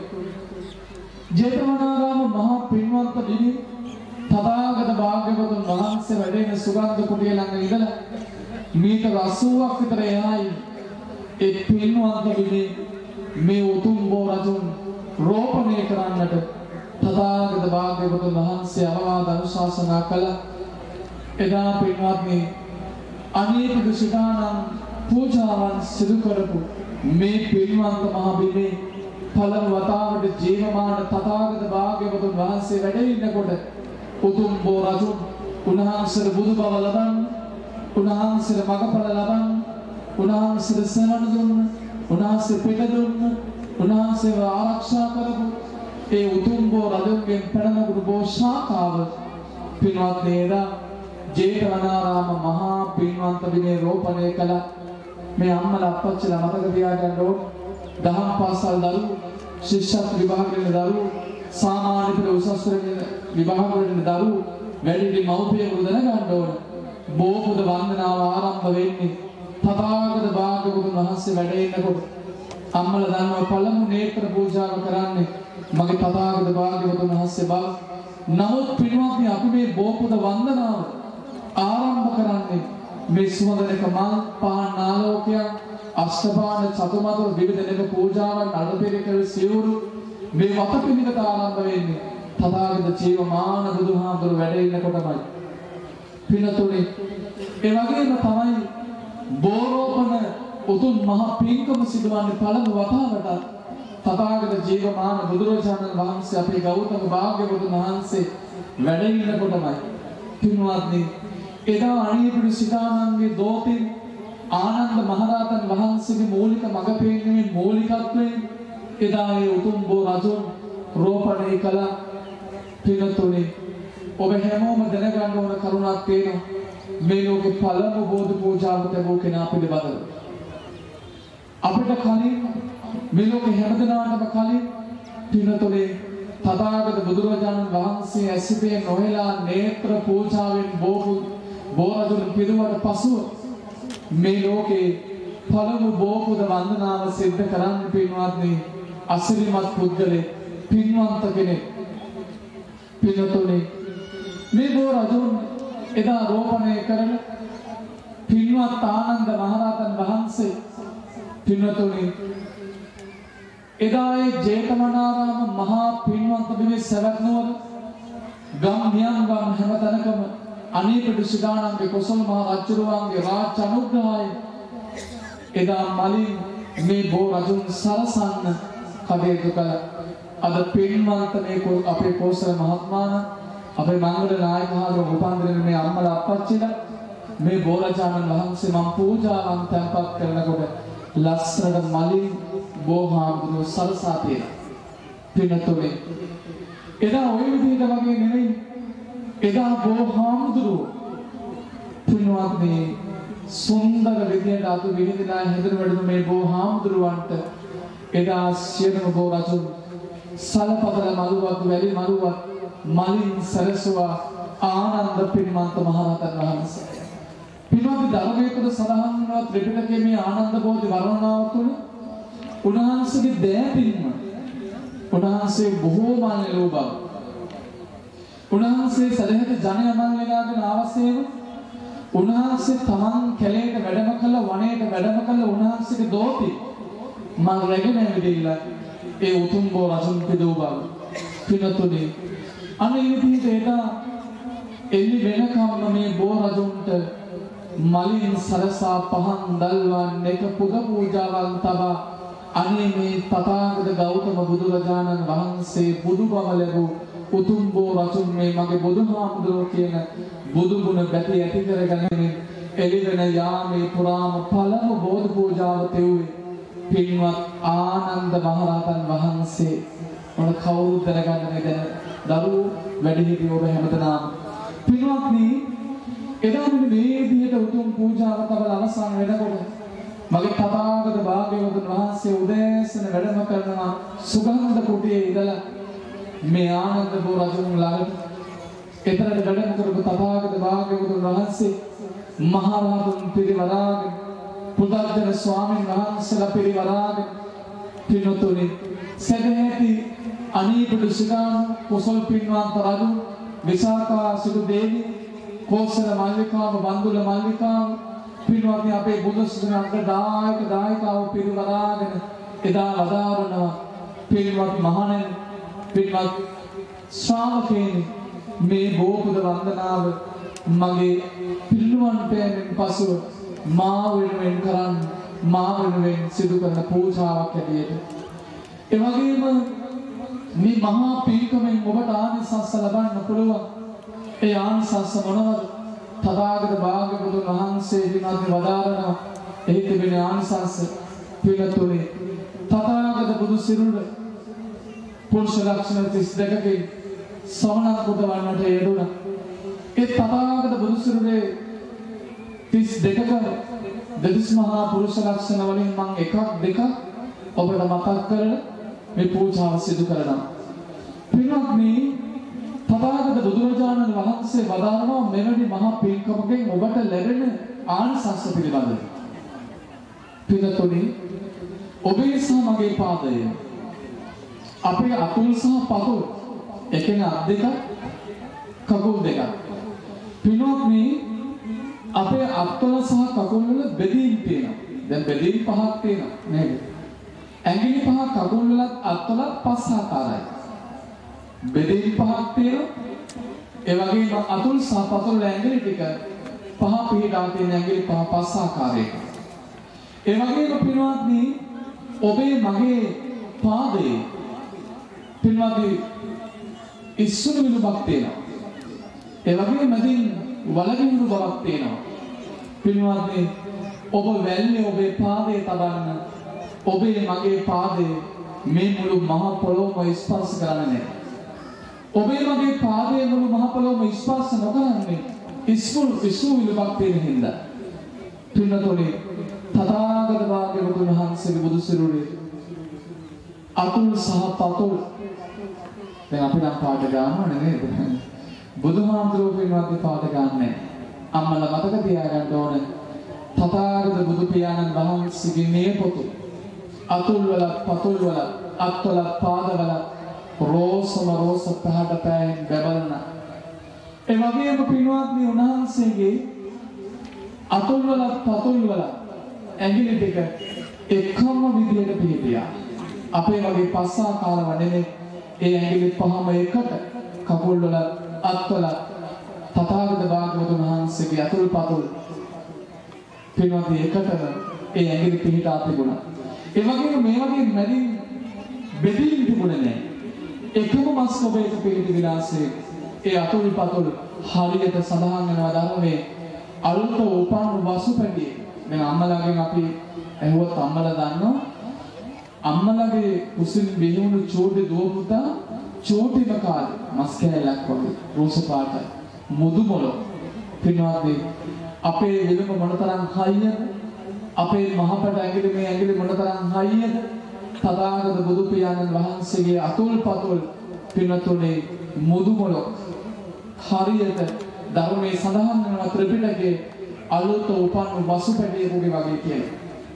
ජේතවනාරාම මහා පින්වන්ත බිමේ තථාගත භාග්‍යවතුන් වහන්සේ වැඩෙන සුගන්ධ කුටිය ළඟ ඉඳලා මීටර අසූවක් විතර එහායි ඒ පින්වන්ත බිමේ මේ උතුම් බෝ රජුන් රෝපණය කරන්නට තථාගත භාග්‍යවතුන් වහන්සේ අවවාද අනුශාසනා කළා. එදා පින්වත්නි අනේක සිතානම් පූජාවන් සිදු කරපු මේ පින්වන්ත මහ බිමේ පළමු වතාවට ජීවමාන තථාගත භාග්‍යවතුන් වහන්සේ වැඩ ඉන්නකොට උතුම් බෝ රජුන් උන්වහන්සේට බුදු බව ලබන්න, උන්වහන්සේට මඟඵල ලබන්න, උන්වහන්සේට සරණ දුන්න, උන්වහන්සේ පිට දුන්න, උන්වහන්සේව ආරක්ෂා කරපු ඒ උතුම් බෝ රජුන්ගෙන් පැනනගුරු බෝ ශාඛාව පින්වත්නි එදා ජේතවනාරාම මහා පින්වන්ත බිමේ රෝපණය කළා. මේ අම්මලා අප්පච්චිලා මතක තියාගන්න ඕන දහම් පාසල් දරුවෝ ශිෂ්‍යත්ව විභාගයෙන් දරුවෝ සාමාන්‍ය පෙළ උසස් විභාගවලින් දරුවෝ වැඩිහිටි මව්පියන්ව දැනගන්න ඕන බෝධි වන්දනාව ආරම්භ වෙන්නේ තථාගත භාග්‍යවතුන් වහන්සේ වැඩ ඉන්නකොට අම්මලා දන්නවා පළමු නේත්‍ර පූජාව කරන්නේ මගේ තථාගත භාග්‍යවතුන් වහන්සේ බව. නමුත් පින්වත්නි අපි මේ බෝධි වන්දනාව ආරම්භ කරන්නේ මේ සුවඳක මල් පහන් ආලෝකයක් අෂ්ටපාණ චතුමතු විවිධ දෙක පූජාවන් අනුපිරිකර සිවුරු මේ වතපිළිවෙත ආරම්භ වෙන්නේ තථාගත ජීවමාන බුදුහාමුදුරු වැඩ ඉන්නකොටමයි. පිනතුනේ ඒ වගේම තමයි බෝරෝපණ උතුම් මහ පින්කම සිදුවන්නේ පළමු වතාවට තථාගත ජීවමාන බුදුරජාණන් වහන්සේ අපේ ගෞතම භාග්‍යවතුන් වහන්සේ වැඩ ඉන්නකොටමයි. පින්වත්නි එදා අණියපිඩු සිතානන්ගේ දෝතින් ආනන්ද මහරහතන් වහන්සේගේ මූලික මඟ පෙන්වීමේ මූලිකත්වයෙන් එදා ඒ උතුම් බෝ රජුන් රෝපණය කළ පිනතුනේ ඔබ හැමෝම දැනගන්න ඕන කරුණක් තියෙනවා. මේ ලෝකේ පළමු බෝධි පූජාව ලැබුව කෙනා පිළිබඳව අපිට කලින් මේ ලෝකේ හැමදෙනාටම කලින් පිනතුනේ තථාගත බුදුරජාණන් වහන්සේ ඇසිපේ නොහෙලා නේත්‍ර පූජාවෙන් බෝපු බෝරජුන් පිළිවර පසුව මේ ලෝකේ පළමු බෝපුද වන්දනාව සිද්ධ කරන්න පින්වත්නි අසිරිමත් පුද්ගලෙක් පින්වන්ත කෙනෙක්. පිනතුනේ මේ බෝරජුන් එදා රෝපණය කරන පින්වත් ආනන්ද මහරහතන් වහන්සේ පින්වතුනි එදා ඒ ජේතවනාරාම මහා පින්වන්ත බිමේ සවැත් නුවර ගම් නියම් ගම් හැමතැනකම අනීපිඩු සිතානන්ගේ කොසල් මහ රජුරුවන්ගේ රාජ අනුග්‍රහය එදා මලින් මේ බෝ රජුන් සරසන්න කටයුතු කළ අද පින්වන්ත මේ අපේ කෝසල මහත්මාන අපේ මංගල නායකහරු උපන්දින මේ අම්මලා අප්පච්චිලා මේ බෝරජාණන් වහන්සේ මම පූජාවන් තැන්පත් කරනකොට ලස්සනට මලින් බෝහාමුදුරුවෝ සරසා තියෙනවා. පිනතුනේ එදා ওই විදිහට වගේ නෙවෙයි එදා බෝහාමුදුරුවෝ පින්වත්නි සුන්දර විදිහට අතු විහිදලා හැදෙන වැඩම මේ බෝහාමුදුරුවන්ට එදා සියලුම බෝ රජුන් සලපතල මළුවක් වැලි මළුවක් මලින් සරසුවා ආනන්ද පින්වන්ත මහරහතන් වහන්සේ. පින්වත්නි ධර්මයේ තුල සඳහන් වන ත්‍රිපිටකයේ මේ ආනන්ද බෝධි වර්ණනාව තුළ උන්වහන්සේගේ දෑපින්ම උන්වහන්සේ බොහෝ මානෙලෝ බව. උන්වහන්සේ සදහට ජනයමන් වෙලාගෙන අවශ්‍යව උන්වහන්සේ තමන් කැලේට වැඩම කළ වනයේට වැඩම කළ උන්වහන්සේගේ දෝති මන් රැගෙන ඇවිදilla ඒ උතුම් බෝ රජුන් පිදෝ බව. පිනතුනේ අනේ විදිහට එදා එළි වෙනකම්ම මේ බෝ රජුන්ට මලින් සරසා පහන් දල්වන් එක පුද පූජාවන් තබා අනේ මේ තථාගත ගෞතම බුදුරජාණන් වහන්සේ බුදු බව ලැබූ උතුම් බෝ රජුන් මේ මගේ බුදුහාමුදුරුවෝ කියන බුදු ගුණ බැති ඇති කරගන්නේ එළිවෙන යාමේ පුරාම පළමු බෝධි පූජාව තෙව්වේ පින්වත් ආනන්ද මහරහතන් වහන්සේ. ඔන කවුරුද දැනගන්නේ දැන දරුවෝ වැඩිහිටියෝ ඔබ හැමදෙනාම පින්වත්නි එදා මේ විදිහට උතුම් පූජාව තබල අවසන් වෙනකොට මගේ තථාගත භාග්‍යවතුන් වහන්සේ උදෑසන වැඩම කරනවා සුගන්ධ කුටියේ ඉඳලා මේ ආනන්ද බෝ රජුන් ළඟට එතරම් වැඩම කරපු තථාගත භාග්‍යවතුන් වහන්සේ මහරහතුන් පිරිවරාගෙන පුදර්ජන ස්වාමීන් වහන්සේලා පිරිවරාගෙන පින්වතුනි සදහැති අනීපිඩු සිතාන කුසල් පින්වන්ත රජු විසාකා සිටු දේවි කෝසල මල්ලිකාව බන්දුල මල්ලිකාව පින්වත්නි අපේ බුදු සසුනට දායක දායකාව පිරිවරාගෙන එදා වදාරනවා පින්වත් මහණෙනි පින්වත් ශ්‍රාවකයනි මේ බෝපුද වන්දනාව මගේ පිළිවන් පෑමෙන් පසුව මා වෙනුවෙන් කරන් මා වෙනුවෙන් සිදු කරන පූජාවක් ඇටියෙට ඒ වගේම මේ මහා පින්කමෙන් ඔබට ආනිසංස ලබන්න පුළුවන්. ඒ ආනිසංස මොනවද? තථාගත භාග්‍යවතුන් වහන්සේ විනාදී වදාරනවා එහි තිබෙන ආනිසංස පිළිතුරේ තථාගත බුදු සිරුර පුරුෂ ලක්ෂණ තිස් දෙකකින් සමනක් පුදවන්නට යෙදුණා. ඒ තථාගත බුදු සිරුරේ තිස් දෙකක දෙතිස් මහා පුරුෂ ලක්ෂණ වලින් මම එකක් දෙකක් ඔබට මතක් කරලා මේ පූජාව සිදු කරනවා. පින්වත්නි තථාගත බුදුරජාණන් වහන්සේ වදාරනවා මෙවැනි මහා පින්කමකින් ඔබට ලැබෙන ආනිසංස පිළිබඳව. පින්තුනි ඔබේ සහ මගේ පාදය අපේ අකුල් සහ පතුල් එකෙන අත් දෙක කකුල් දෙක. පින්වත්නි අපේ අත්වල සහ කකුල් වල බෙදීම් තියෙනවා. දැන් බෙදීම් පහක් තියෙනවා නේද? ඇඟිලි පහ කකුල් වලත් අත් වලත් පස් ආකාරයි. බෙදීම් පහක් තියෙනවා. ඒ වගේම අතුල් සහ පතුල් ඇඟිලි ටික පහ පිටා තියෙන ඇඟිලි පහ පස් ආකාරයක. ඒ වගේම පින්වත්නි ඔබේ මගේ පාදයේ පින්වත්නි ඉස්සුණු විලුඹක් තියෙනවා. ඒ වගේම මැදින් වලගිමුණු බවක් තියෙනවා. පින්වත්නි ඔබ වැල්ලේ ඔබේ පාදයේ තබන්න ඔබේ මගේ පාදයේ මේ මුළු මහ පොළොවම ස්පර්ශ කරන්නේ නැහැ. ඔබේ මගේ පාදයේ මුළු මහ පොළොවම ස්පර්ශ නොකරන්නේ ඉස්සුණු ඉස්සුණු විලුඹක් තියෙන හින්දා. පින්වත්නි තථාගත භාග්‍යවතුන් වහන්සේගේ බුදු සිරුරේ අතුල් සහ පතුල් දැන් අපි නම් පාඩ ගන්නවනේ නේද? බුදුහාමුදුරුවෝ පින්වත්නි පාඩ ගන්නෑ. අම්මලා මතක තියාගන්න ඕනේ. තථාගත බුදු පියාණන් වහන්සේගේ මේ පොතු අතුල් වල පතුල් වල අත් වල පාද වල රෝසම රෝස පහට පෑයෙන් බබලන. ඒ වගේම පින්වත්නි උන්වහන්සේගේ අතුල් වල පතුල් වල ඇඟිලි දෙක එකම විදියට පිළිපියා. අපේ වගේ පස් ආකාරව නෙමෙයි. ඒ ඇඟිලි පහම එකට කකුල් වල අත් වල තථාගත භාග්‍යවතුන් වහන්සේගේ අතුල් පතුල් පින්වත්නි එකටම ඒ ඇඟිලි පිහිටා තිබුණා. ඒ වගේම මේ වගේ මැදින් බෙදීම් තිබුණේ නැහැ. එකම මස් කොබේක පිහිටි විලාසයේ ඒ අතුල් පතුල් හරියට සඳහන් වෙනවා ධර්මයේ අලුත උපන් වසුපැටියේ. දැන් අම්මලාගෙන් අපි ඇහුවත් අම්මලා දන්නවා අම්මලාගේ කුසින් බිහිවුණු චෝටි දුව පුතා චෝටිම කාලේ මස් කෑල්ලක් වගේ රෝස පාටයි මුදු මොළ. පින්වත්නි අපේ විලුඹ මොනතරම් හයියද? අපේ මහපට ඇඟිලි මේ ඇඟිලි මොනතරම් හයියද? තථාගත බුදු පියාණන් වහන්සේගේ අතුල් පතුල් පින්වත්නි මුදු මොළ හරියට ධර්මයේ සඳහන් වෙන ත්‍රිපිටකයේ අලුත උපන් වසුපැටියෙකුගේ වගේ කියලා.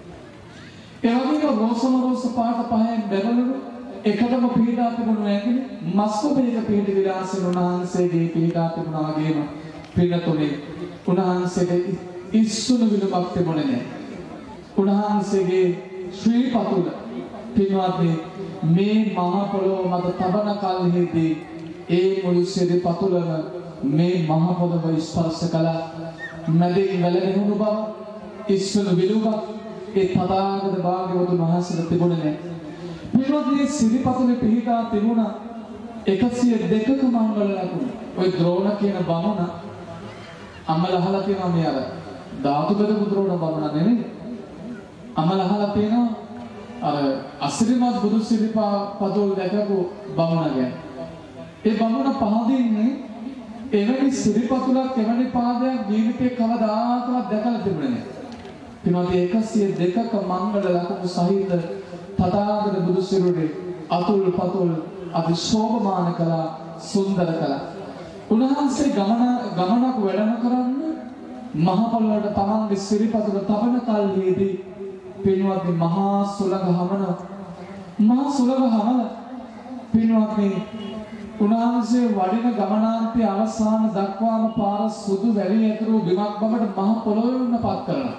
ඒ වගේම රෝසම රෝස පාට පහෙන් බැලුණු එකටම පිටා තිබුණු ඇඟිලි මස්කොබේක පිටි විලාසෙන් උන්වහන්සේගේ පිටා තිබුණා වගේම පින්නතුනේ උන්වහන්සේගේ ඉස්සුණු විලුඹක් තිබුණේ නැහැ. උන්වහන්සේගේ ශ්‍රී පතුල පින්වත්නි මේ මහ පොළොව මත තබන කල්හිදී ඒ මුළු සිරි පතුලම මේ මහ පොළොව ස්පර්ශ කළා. මැදින් වැළඳුණු බව ඉස්සුණු විලුඹ ඒ තථාගත භාග්‍යවතුන් වහන්සේට තිබුණේ නැහැ. පින්වත්නි සිරි පතුලේ පිහිටා තිබුණා එකසිය දෙකක මංගල ලකුණු. ඔය ද්‍රෝණ කියන බමුණ අම්මලා අහලා තියෙනවා මේ අර ධාතු බෙදපු ද්‍රෝණ බමුණ නෙමෙයි. අම්මලා අහලා තියෙනවා අර අසිරිමත් බුදු සිරිපා පදෝල් දැකපු බමුණ ගැන. ඒ බමුණ පහදින්නේ එවැනි සිරිපතුලක් එවැනි පාදයක් ජීවිතේ කවදාකවත් දැකලා තිබුණේ නැහැ. පින්වත්නි එකසිය දෙකක මංගල ලකුණු සහිත තථාගත බුදු සිරුරේ අතුල් පතුල් අවිශෝභමාන කළා සුන්දර කළා. උන්වහන්සේ ගමන ගමනක් වැඩම කරන්න මහ පොළොවට තමන්ගේ සිරිපතුල තබන කල්හිදී පින්වත්නි මහා සුළඟ හමන මහා සුළඟ හමන පින්වත්නි උන්වහන්සේ වඩින ගමනාන්තයේ අවසාන දක්වාම පාර සුදු වැලි ඇතුළු බිමක් බවට මහ පොළොවෙම පත් කරනවා.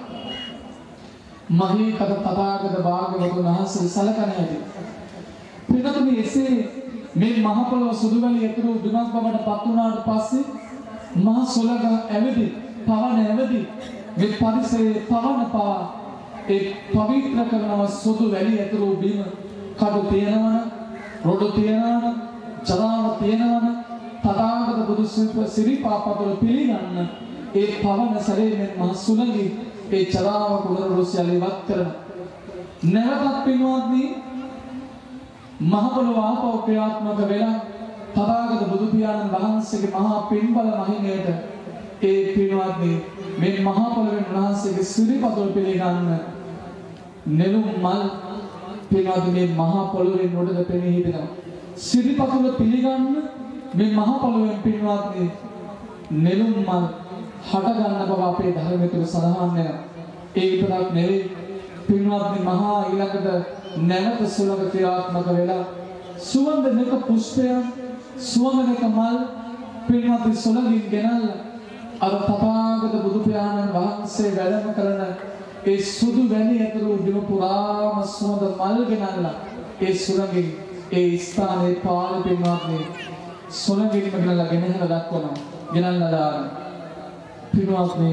මහී කත තථාගත භාග්‍යවතුන් වහන්සේ සලකන හැටි පින්වත්නි එසේ මේ මහ පොළොව සුදු වැලි ඇතුළු බිමක් බවට පත් වුණාට පස්සේ මහ සුළඟ ඇවිදි පවන ඇවිදි මේ පරිසරයේ පවන පවා ඒ පවිත්‍ර කරනව සුදු වැලි ඇතුළු බිම කඩු තියෙනවන රොඩු තියෙනවන ජරාව තියෙනවන තථාගත බුදු සිරිපා පතුල පිළිගන්න ඒ පවන සැලෙන්නේ මහ සුළඟි ඒ ජරාව කුලර රුසියල ඉවත් කරන නැවතත් පින්වත්නි මහ පොළොව ආපහු ක්‍රියාත්මක වෙලා තථාගත බුදු පියාණන් වහන්සේගේ මහා පින්බල මහිමයට ඒ පින්වත්නි මේ මහ පොළොවෙන් වහන්සේගේ සිරිපතුල් පිළිගන්න නෙළුම් මල් පින්වත්නි මේ මහ පොළොවෙන් උඩට පෙනී හිටිනවා. සිරිපතුල පිළිගන්න මේ මහ පොළොවෙන් පින්වත්නි නෙළුම් මල් හට ගන්න බව අපේ ධර්මයේ තුල සඳහන් වෙනවා. ඒ විතරක් නෙවෙයි පින්වත්නි මහා ඊළඟට නැවත සුළඟ ක්‍රියාත්මක වෙලා සුවඳනක පුෂ්පය සුවඳනක මල් පින්වත්නි සුළඟින් ගෙනල්ලා අර තථාගත බුදු පියාණන් වහන්සේ වැඩම කරන ඒ සුදු වැනි ඇතුළු බිම පුරාම සුවඳ මල් ගෙනල්ලා ඒ සුළඟින් ඒ ස්ථානයේ පාල පින්වත්නි සුළඟින්ම ගෙනල්ලා ගෙනහැර දක්වනවා. ගෙනල්ලා දාන පින්වත්නි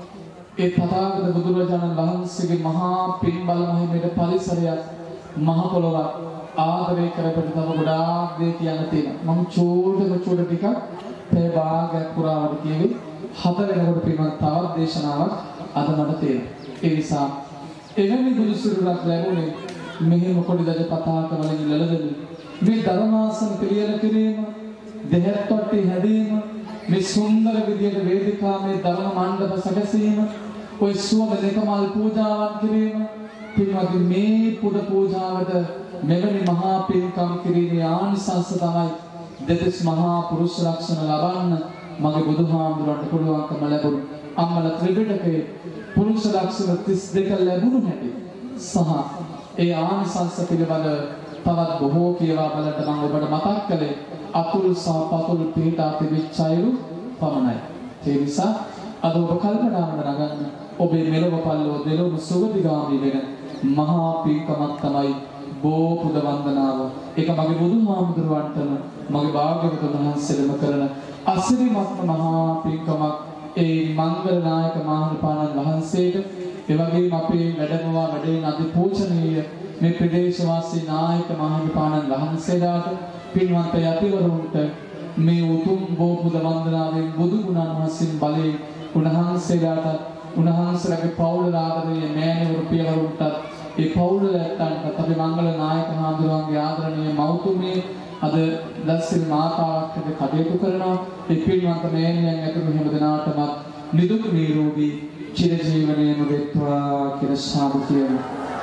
ඒ තථාගත බුදුරජාණන් වහන්සේගේ මහා පින්බල මහිමයට පරිසරයක් මහ පොළොවක් ආදරය කරපිට තව ගොඩාක් දේ කියන්න තියෙනවා. මම චූටම චූට ටිකක් පැය භාගයක් පුරාවට කියවි. හතර වෙනකොට පින්වත් තවත් දේශනාවක් අද මට තියෙනවා. ඒ නිසා එවැනි බුදු සිරුරක් ලැබුණේ මෙහෙම කොඩි දජ පතාක වලින් ලැබෙන්නේ. මේ ධර්මාසන පිළියෙල කිරීම, දෙහත් තොට්ටි හැදීම, මේ සුන්දර විදියට වේදිකාවේ ධර්ම මණ්ඩප සැකසීම, ඔය සුවඳ දෙකමල් පූජාවන් කිරීම, පින්වත්නි මේ පුද පූජාවට මෙවැනි මහා පින්කම් කිරීමේ ආනිසංස තමයි දෙදෙස් මහා පුරුෂ ලක්ෂණ ලබන්න මගේ බුදුහාමුදුරන්ට පුළුවන්කම ලැබුණා. අම්මලා ත්‍රිපිටකයේ පුරුෂ ලක්ෂණ තිස් දෙක ලැබුණු හැටි සහ ඒ ආනිසංස පිළිබඳ තවත් බොහෝ කියවා බලන්න මම ඔබට මතක් කළේ අතුල් සහ පතුල් පිටා තිබිච්ච අයුරු පමණයි. ඒ නිසා අද ඔබ කල්පනා කරගන්න ඔබේ මෙලොව පල්ලෝ දෙලොව සුගතිගාමී වෙන මහා පින්කමක් තමයි බෝ පුද වන්දනාව. ඒක මගේ බුදුහාමුදුරුවන්ටම මගේ භාග්‍යවතුන් වහන්සේලම කරන අසිරිමත්ම මහා පින්කමක්. ඒ මංගල නායක මහානිපාණන් වහන්සේට ඒ වගේම අපේ වැඩමවා වැඩෙන අධිපූජනීය මේ ප්‍රදේශවාසී නායක මහානිපාණන් වහන්සේලාට පින්වන්ත යතිවරුන්ට මේ උතුම් බෝ පුද වන්දනාවෙන් බුදු ගුණන් වහන්සේන් බලයෙන් උන්වහන්සේලාට උන්වහන්සේලාගේ පවුල ආදරණීය මෑණිවරු පියවරුන්ට ඒ පවුල ඇත්තන්ට අපි මංගල නායක හාමුදුරුවන්ගේ ආදරණීය මව්තුමිය අද දස්සිල් මාතාවක් කටයුතු කරනවා. ඒ පින්වන්ත මෑණියන් ඇතුළු හැම දෙනාටම නිදුක් නිරෝගී චිරජීවනයේම වෙත්වා කියලා සාදු කියමු.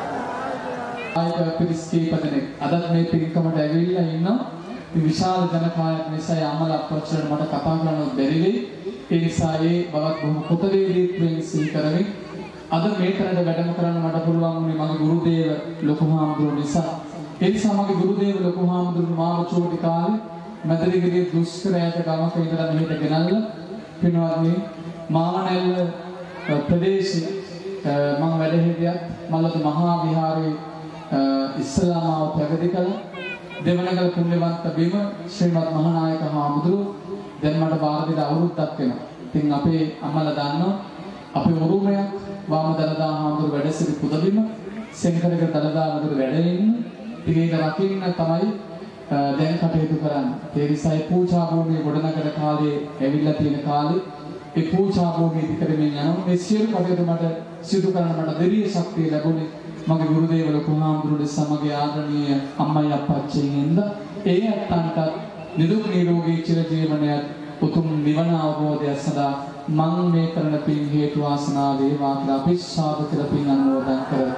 ආයත පිරිස්කීපදෙනෙක් අදත් මේ පින්කමට ඇවිල්ලා ඉන්නවා. මේ විශාල ජනකායක් නිසා අමල අපච්චිට මට කතා කරන්න බැරි වෙයි. ඒ නිසා ඒ බවත් බොහොම කොතරේදීත්වයෙන් සිහි කරමින් අද මේ තරට වැඩම කරන්න මට පුළුවන් වුණේ මගේ ගුරුදේව ලොකු හාමුදුරුවෝ නිසා. ඒ නිසා මගේ ගුරුදේව ලොකු හාමුදුරුවෝ මාව චෝටි කාලේ මැදරිගිරිය දුෂ්කරයට ගමක ඉඳලා මෙහෙට ගෙනල්ලා පින්වත්නි මාවනැල්ල ප්‍රදේශයේ මම වැඩ හිටියත් මල්ලද මහා විහාරයේ ඉස්ලාමාව පැවිදි කළා. දෙවනගල පුණ්‍යවන්ත බිම ශ්‍රීමත් මහානායක හාමුදුරුවෝ දැන් මට වාර දෙක අවුරුද්දක් වෙනවා. ඉතින් අපේ අම්මලා දන්නවා අපේ උරුමයක් වාම දලදා හාමුදුරුවෝ වැඩ සිටි පුදබිම සෙන්කරක දලදා වතුර වැඩ ඉන්න ඉතින් රකින්න තමයි දැන් කටයුතු කරන්නේ. ඒ නිසා පූජා භූමිය ගොඩනගන කාලේ ඇවිල්ලා තියෙන කාලේ ඒ පූජා භූමිය ඉදිකරමින් යනවා. මේ සියලු කටයුතු මට සිදු කරන්න මට දෙවිය ශක්තිය ලැබුණේ මගේ ගුරුදේව ලොකු හාමුදුරුවෝ සමග ආදරණීය අම්මයි අප්පච්චියින්ද ඒ අත්තන්ට නිදුක් නිරෝගී චිරජීවනයත් උතුම් නිවන අවබෝධය සඳහා මම මේ කරන පින් හේතු වාසනා වේවා කියලා අපි සාදු කියලා පින් අනුමෝදන් කරමු.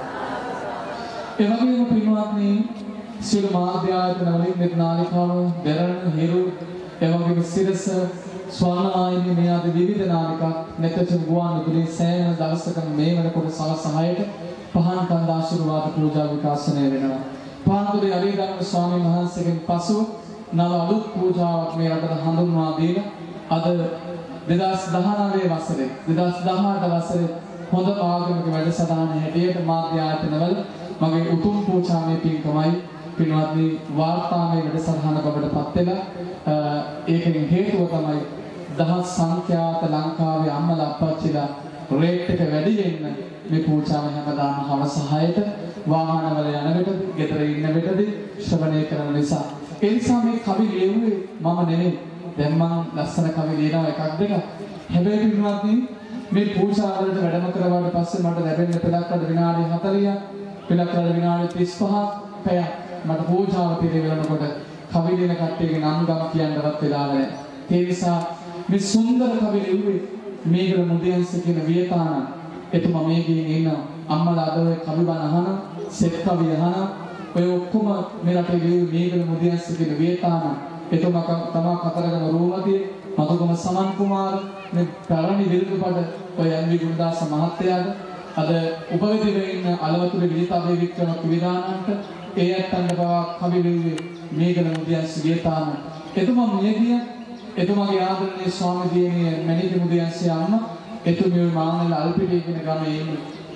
ඒ වගේම පින්වත්නි සියලු මාධ්‍ය ආයතන වලින් මෙත් නාලිකාව දරණ හිරු ඒ වගේම සිරස ස්වර්ණ ආයනී මේ ආදී විවිධ නාලිකා නැත්නම් ගුවන් විදුලි සෑම දවසකම මේ වෙනකොට සවස් හයට පහන් කන්ද ආශිර්වාද පූජා විකාශනය වෙනවා. පාන්දුවේ අරියදම්ම ස්වාමීන් වහන්සේගෙන් පසු නව අලුත් පූජාවක් මේ රටට හඳුන්වා දීලා අද දෙදහස් දහනවය වසරේ දෙදහස් දහඅට වසරේ හොඳ ආගමික වැඩසටහන හැටියට මාධ්‍ය ආයතනවල මගේ උතුම් පූජාමය පින්කමයි පින්වත්නි වාර්තාමය වැඩසටහන බවට පත් වෙලා ඒකෙන් හේතුව තමයි දහස් සංඛ්‍යාත ලංකාවේ අම්මලා අප්පච්චිලා රේට් එක වැඩි වෙන්න මේ පූජාව හැමදාම හවස හයට වාහනවල යන විටදී, ගෙදර ඉන්න විටදී ශ්‍රවණය කරන නිසා. ඒ නිසා මේ කවි ලියුවේ මම නෙමෙයි. දැන් මම ලස්සන කවි ලියනවා එකක් දෙක. හැබැයි පින්වත්නි මේ පූජාවලට වැඩම කරවාට පස්සේ මට ලැබෙන පෙළක්කඩ විනාඩි හතළියක්, පෙළක්කඩ විනාඩි තිස් පහක් පැයක් මට පූජාව පිළිවෙලනකොට කවි ලියන කට්ටියගේ නම් ගම කියන්නවත් වෙලාව නැහැ. ඒ නිසා මේ සුන්දර කවි ලියුවේ මේගල මුදියන්ස කියන වියතාන එතුමා මේ ගිහින් ඉන්න අම්මලා අද ඔය කවි බණ අහන සෙත් කවි අහන ඔය ඔක්කොම මේ රටේ ලියු මේගල මුදියන්ස කියන වියතාන එතුමා තමා කතරගම රූමතිය මතුගම සමන් කුමාර මේ පැරණි විරුදුපඩ ඔය එන්.වී. ගුණදාස මහත්තයාට අද උපවිදිවේ ඉන්න අලවතුරේ විජිතාවේ වික්‍රම කුවිදානන්ට ඒ ඇත්තන්ට පවා කවි ලියුවේ මේගල මුදියන්ස වියතාන එතුමා මිය ගියා. එතුමාගේ ආදරණීය ස්වාමී දියණිය මණික මුදියන්සේ අම්මා එතුමිය මානල අල්පිටිය කියන ගමේ ඉන්නේ.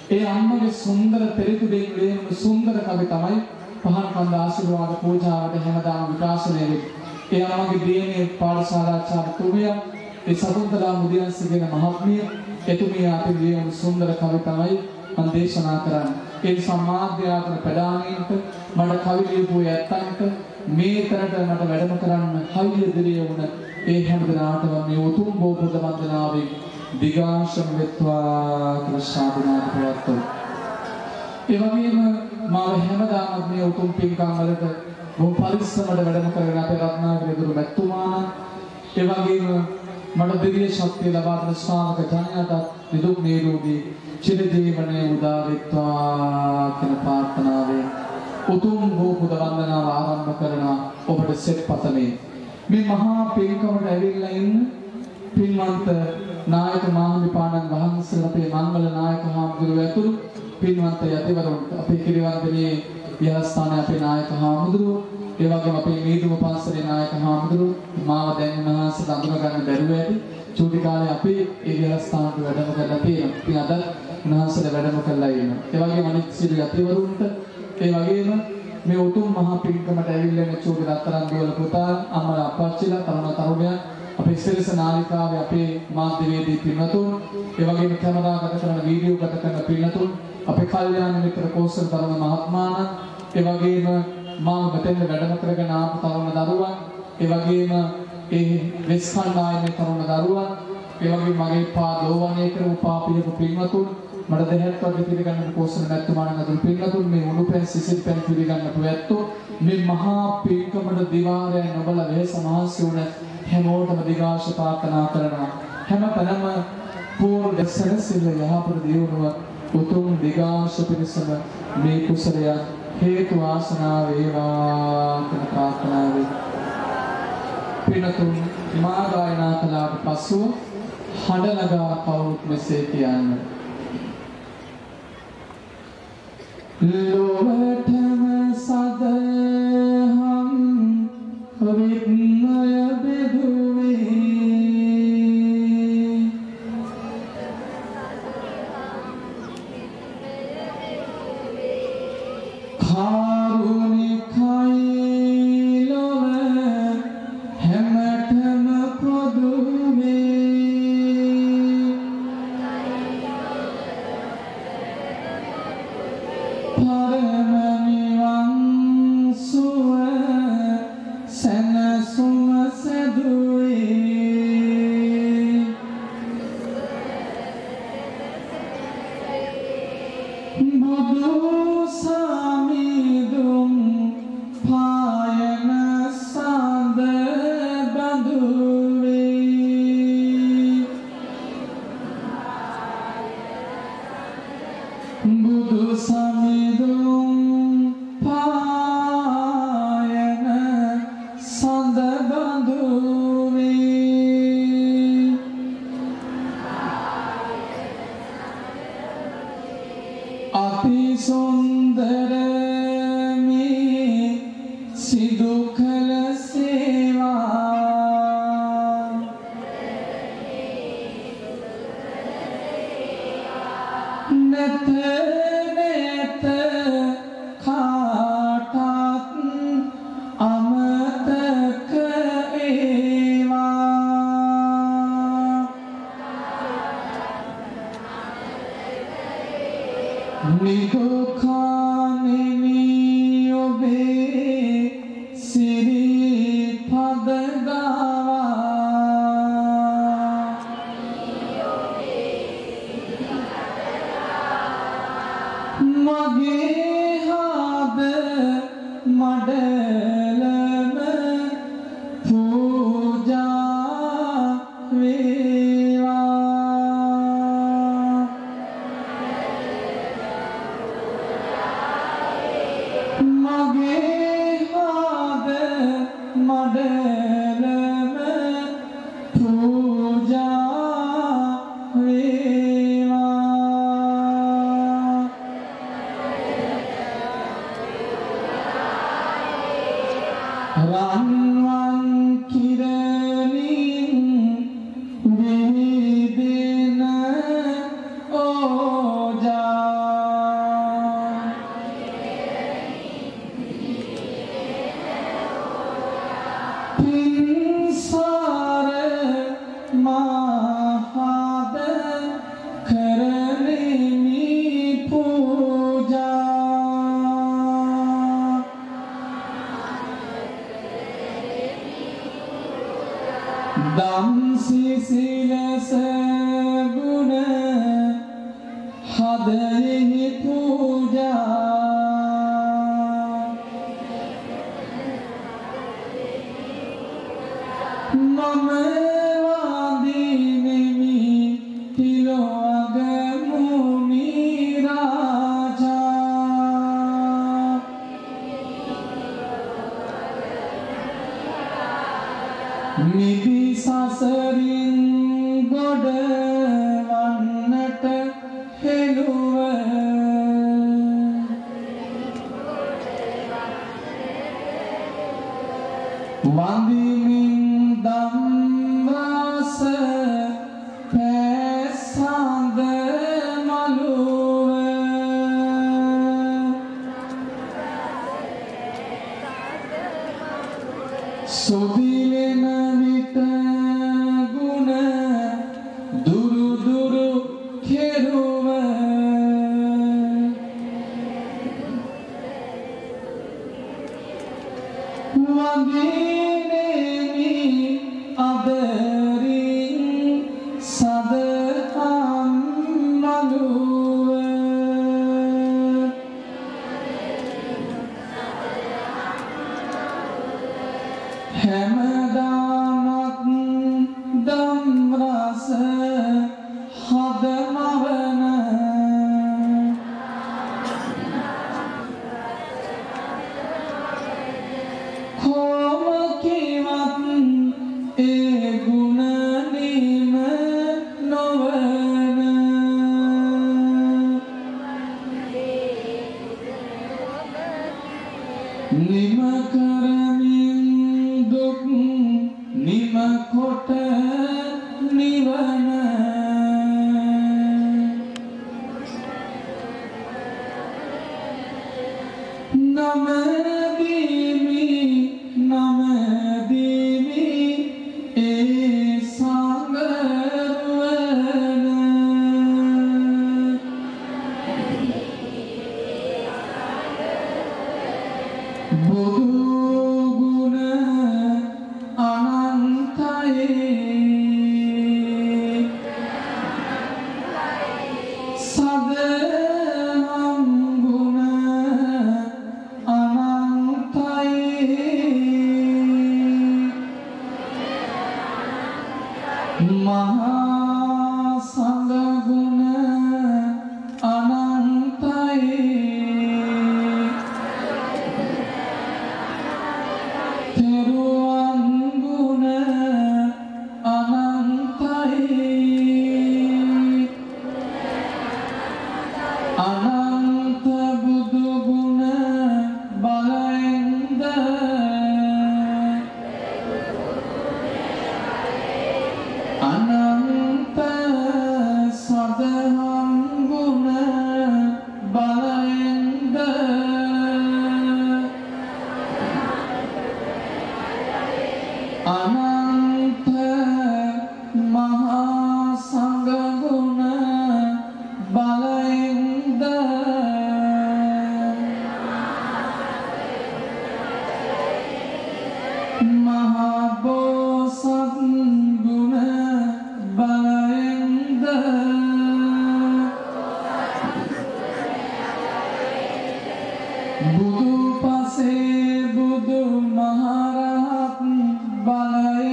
ඒ අම්මගේ සුන්දර පෙරතුඩෙන් ලියන සුන්දර කවි තමයි පහන් කන්ද ආශිර්වාද පූජාවට හැමදාම විකාශනය වෙන්නේ. ඒ අම්මගේ දියණිය පාඨශාලාචාර්යතුමිය ඒ සතුන්දලා මුදියන්සේගෙන මහත්මිය එතුමිය අපේ ලියන සුන්දර කවි තමයි මම දේශනා කරන්නේ. ඒ සමාධ්‍යාතන ප්‍රදානීන්ට මට කවි ලියපු ඇත්තන්ට මේ තරට මට වැඩම කරන්න හයිය දෙලිය වුණ ඒ හැම දිනාටම මේ උතුම් බෝධි වන්දනාවේ දිගාශම වෙත්වා කියලා සාදුනාද පවත්වමු. ඒ වගේම මාව හැමදාම මේ උතුම් පින්කම් වලට බොහොම පරිස්සමට වැඩම කරගෙන අපේ රත්නාකර දුරු මැතිතුමාණන් ඒ වගේම මට දිව්‍ය ශක්තිය ලබා දෙන ශ්‍රාවක ජනයාට නිදුක් නිරෝගී චිරජීවනයේ උදා වෙත්වා කියන ප්‍රාර්ථනාවෙන් උතුම් බෝධි වන්දනාව ආරම්භ කරන ඔබට සෙත් පතමි. මේ මහා පින්කමට ඇවිල්ලා ඉන්න පින්වන්ත නායක මාහිමිපාණන් වහන්සේලා අපේ මංගල නායක හාමුදුරුවෝ ඇතුළු පින්වන්ත යතිවරුන්ට අපේ කිරිවන්දනේ විහාරස්ථානයේ අපේ නායක හාමුදුරුවෝ ඒ වගේම අපේ මීදුම පන්සලේ නායක හාමුදුරුවෝ මාව දැන් උන්වහන්සේට අඳුර ගන්න බැරුව ඇති චූටි කාලේ අපේ ඒ විහාරස්ථානට වැඩම කරලා තියෙනවා. ඉතින් අද උන්වහන්සේලා වැඩම කරලා ඉන්නවා. ඒ වගේම අනිත් සියලු යතිවරුන්ට ඒ වගේම මේ උතුම් මහා පින්කමට ඇවිල්ලා ඉන්න චූටි රත්තරන් දුවල පුතා අම්මලා අප්පච්චිලා තරුණ තරුණියන් අපේ සිරස නාලිකාවේ අපේ මාධ්‍යවේදී පින්වතුන් ඒ වගේම කැමරා ගත කරන වීඩියෝ ගත කරන පින්වතුන් අපේ කල්යාණ මිත්‍ර කෝසල් තරුණ මහත්මාණන් ඒ වගේම මාව මෙතෙන් වැඩම කරගෙන ආපු තරුණ දරුවන් ඒ වගේම ඒ වෙස්කණ්ඩායමේ තරුණ දරුවන් ඒ වගේම මගේ පා දෝවණය කරපු පාපියක පින්වතුන් මට දෙහැත් වගේ පිළිගන්න කෝසල් නැත්තුමාණන් අතුරු පින්වතුන් මේ උණුපැන් සිසිල් පැන් පිළිගන්න පුවැත්තෝ මේ මහා පින්කමට දිවාරය නොබල වෙහස මහන්සි වුණ හැමෝටම දිගාශ ප්‍රාර්ථනා කරනවා. හැමතැනම පූර්ණ දැසනසිල්ල යහපත දියුණුව උතුම් දිගාශ පිණසම මේ කුසලය හේතු වාසනා වේවා කියන ප්‍රාර්ථනාවෙන් පින්තුන් මා ගායනා කළාට පසුව හඬනගා කවුරුත් මෙසේ කියන්නේ ලොවටම සදහම් විත්නය බෙදුවේ කාරුණිකයි ලොව හැමතැනම පොදුවේ පරම නිවන් සුව සැනසුම සැදුවේ බුදු සමිඳුම් පායන සඳ බඳුවේ බුදු සමිඳුම් පායන සඳ බඳුවේ අති සුන්දර මේ සිදු කළ සේවා නැත නැත කාටත් අමතක ඒවා නිදුකා Budu pase budu maharat balai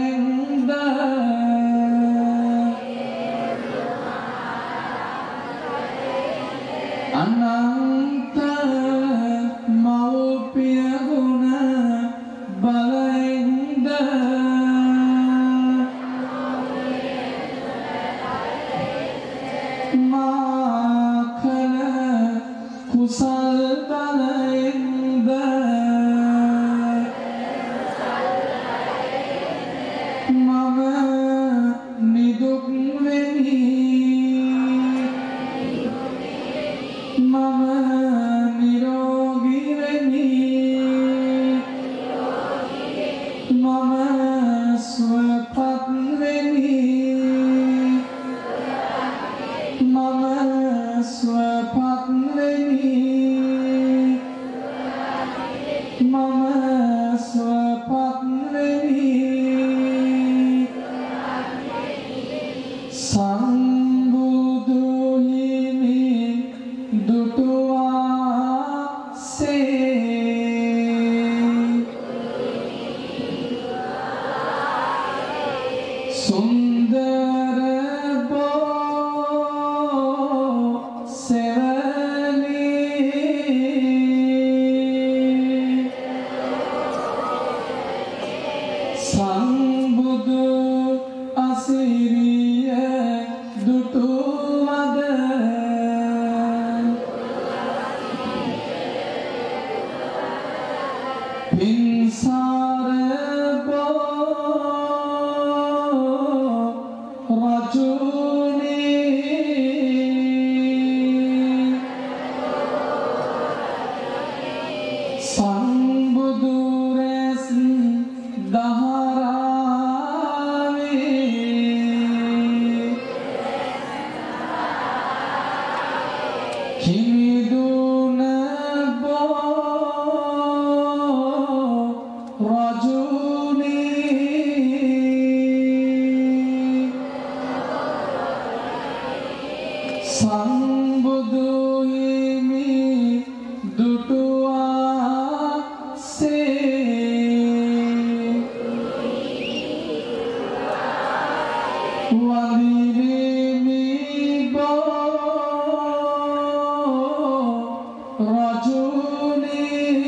सुंदर बो सेवनी संबुदु असिरिय दुटुवद पिंसार बो रजुनी संबुदु रेस दहरावी किमिदुन बो रजुनी संबुदु हिमी दुटुआ से वंदिनी बो रजुनी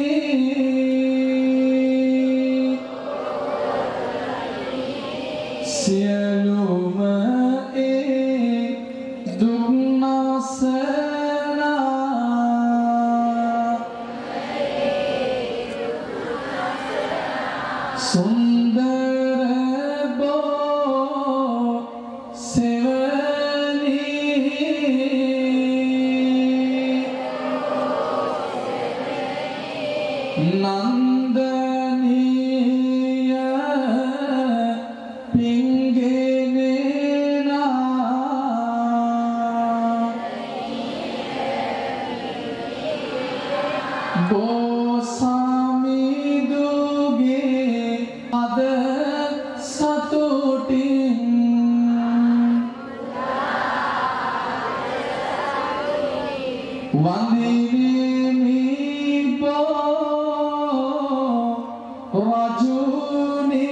सियलुम ए दुग्नासना सुंदर बो सेवनी नंदनीय पिंगेनेना गोसामी दुगे अद सतुटिं वंदिनी बो रजुनी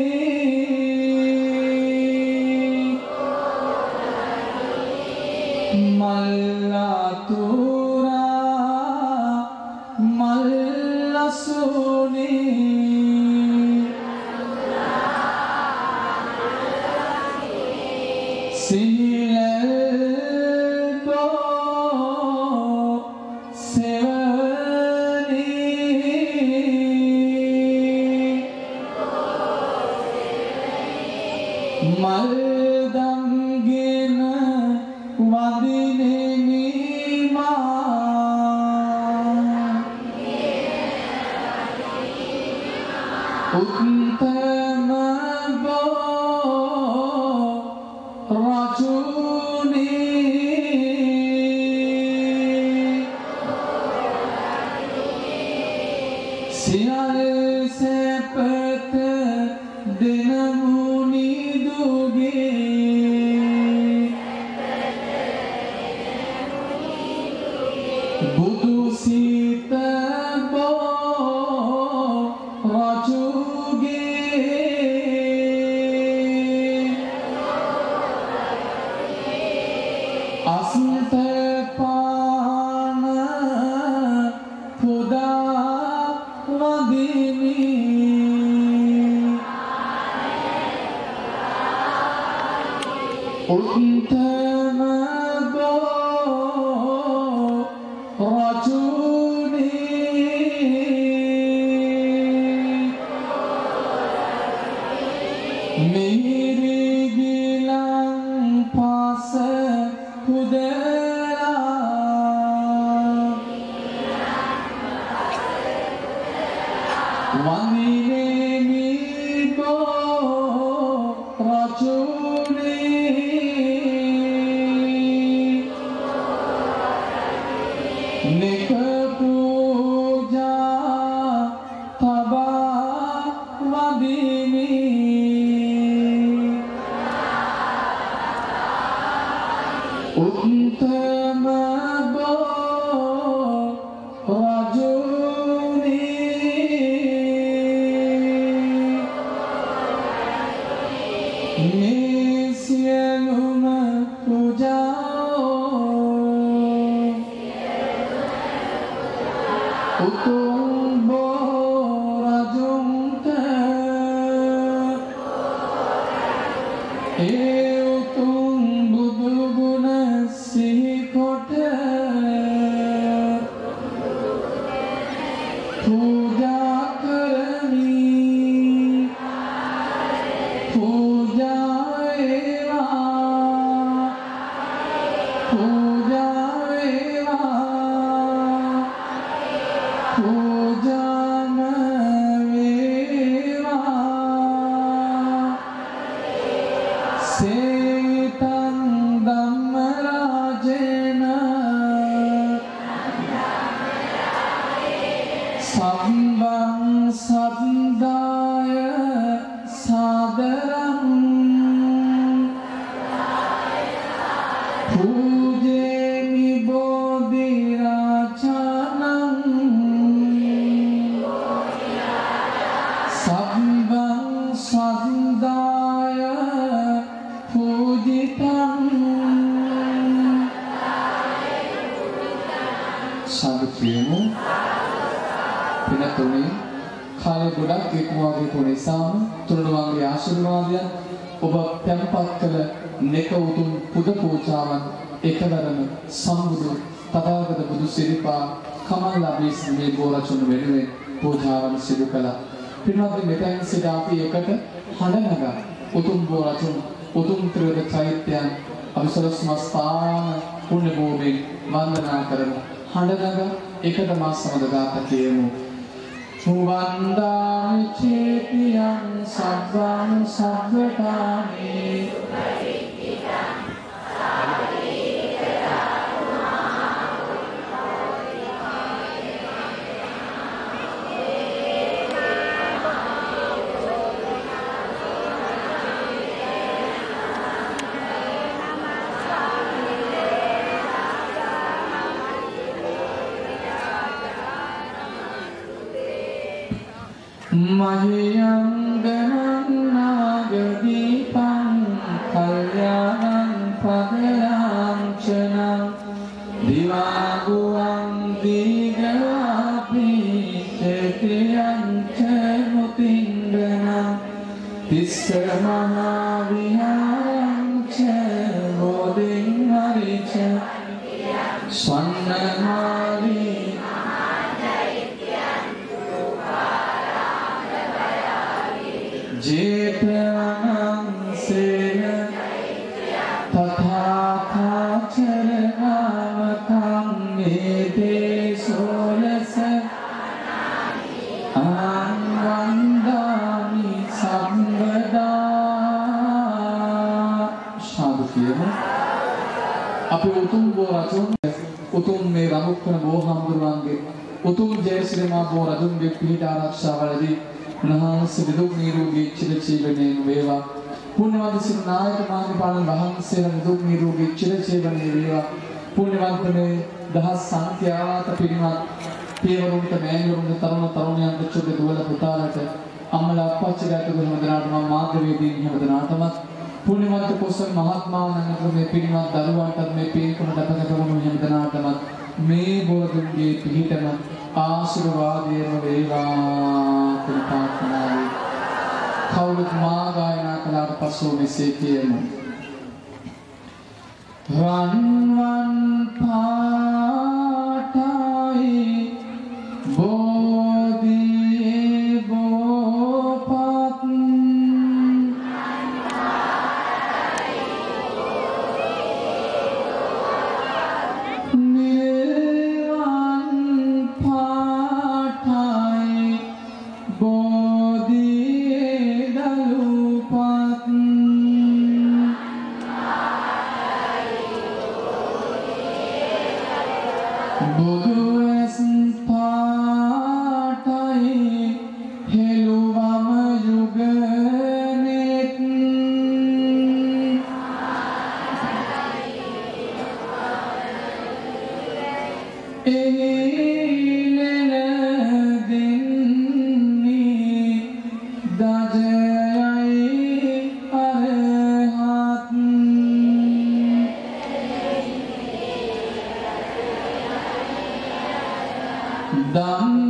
मल्लातुरा मल्लसुनी सिहिलबो सेवनी मल्दंगिन वदिनी मा उत्तम बो रजुनी सियाल से पत दिन मुनि दुगे बुदु सीत बो रजुगे असंत पान पुदा वदिनी उत्तम बो रजुनी मेरी गिlang पास खुदेरा वंदिनी बो रजुनी निक पूजा तबा वदिनी उत्तम बो रजुनी मे උතුම් බෝ රජුන්ට ඒ උතුම් බුදු ගුණ සිහි කොට පූජා කරමි පූජා වේවා පූජා වේවා පූජාම වේවා සේතං ධම්ම රාජේන සම්බං සද්දාය සාදරං පූජේමි බෝධි රාජානං සම්බං සද්දාය පූජිතං සාදුපියමු පිනතුනේ කාලේ ගොඩක් ඉක්මවාගේ පො නිසාම තුනුරුවන්ගේ ආශිර්වාදයන් ඔබ තැන්පත් කළ නෙක උතුම් පුද පූජාවන් එකවරම සම්බුදු තථාගත බුදු සිරිපා කමල් ලැබීස් මේ බෝරචුන් වෙනුවෙන් පූජාවන් සිදු කළා. පින්වත්නි මෙතෙන් සිට අපි එකට හඬ නගා උතුම් බෝරචුන් උතුම් ත්‍රිවිධ චෛත්‍යයන් අවිසලස් මස්තාන පුණ්‍ය භූමියෙන් වන්දනා කරමු. හඬ නගා එකට මා සමග ගාථා කියමු. වන්දාමි චේතියං සබ්බං සබ්බකාමේ මහියංගනං නාගදීපං කල්යාණං පදලාංචනං දිවාගුවං දීගලාපි චේතියං ච මුතිංගනං තිස්ස මහා විහාරං ච බෝධිං හරිච ස්වන්නමාරි जेतवनं सेन तथाखाचरनामकं एते सोलस अहं वन्दामि सर्वदा साधु කියමු. අපි උතුම් බෝ රජුන් උතුම් මේ රමුක්කන බෝ හාමුදුරුවන්ගේ උතුම් ජයශ්‍රී මා බෝ රජුන්ගේ පිහිට ආරක්ෂාවලදී උන්වහන්සේ නිදුක් නිරෝගී චිර ජීවනයෙන් වේවා. පුණ්‍යවන්ත සිරි නායක මාහිමිපාණන් වහන්සේලා නිදුක් නිරෝගී චිර ජීවනයේ වේවා. පුණ්‍යවන්ත මේ දහස් සංඛ්‍යාත පිරිමත් පියවරුන්ට මෑණිවරුන්ට තරුණ තරුණියන්ට චොද දුවල පුතාලට අම්මලා අප්පච්චිලාට ගොඩනගනාට මම මාධ්‍යවේදීන් හැමදෙනාටම පුණ්‍යවන්ත කොසල් මහත්මාණන්ට මේ පිරිමත් දරුවන්ට මේ පින්කම දපදපවම හැමදෙනාටම මේ බෝධුන්ගේ පිහිටම ආශිර්වාදයම වේවා කියලා ප්‍රාර්ථනා වේ. කවුරුත් මා ගායනා කළාට පසු මෙසේ කියමු. රන්වන් පාටයි බෝධියේ බෝපත් Dam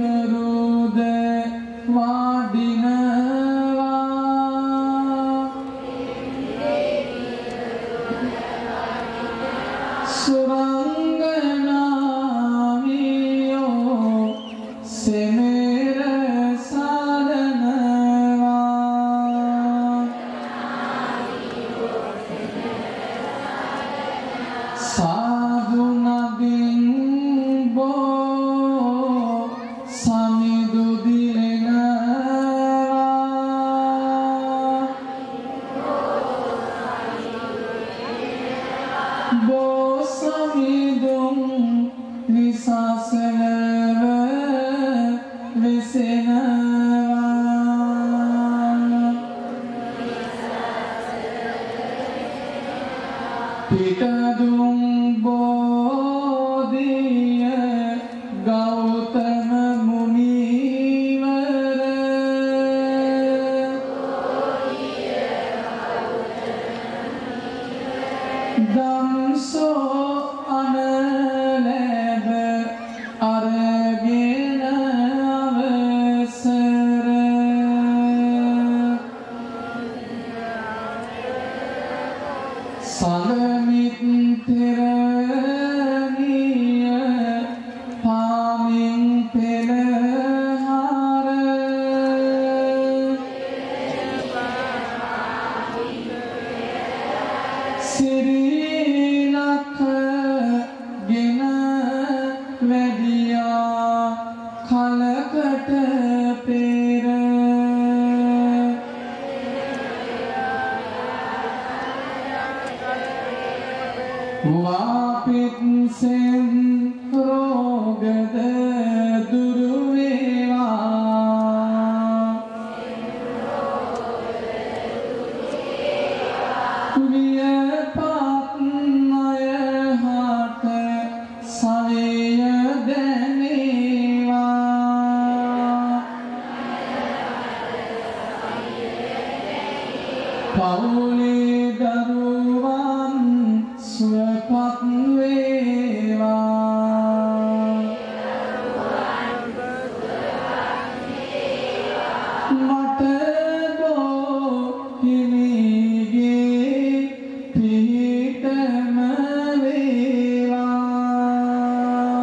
සිවුරුද වඩිනවා සුරංගනාමියෝ සෙමෙර සාදනවා සාදු නදින් බෝ සමිදු දිලෙනවා බෝ සමිදුම් විසසලව විසෙනවා පිටදුම් බෝධිය ගෞතම මුනිවර දම්සෝ අනලැබ අරගෙන අවසර සලමිත් තෙරණිය පාමින් පෙළහර සිරිලක ගෙන වැඩියා කලකට පෙර වාපිත්සෙන් රෝගද දුරු වේවා වියපත් අය හට සවිය දැනේවා පවුලේ දරුවන් සුවපත් වේවා මට දෝ හිමිගේ පිහිටම වේවා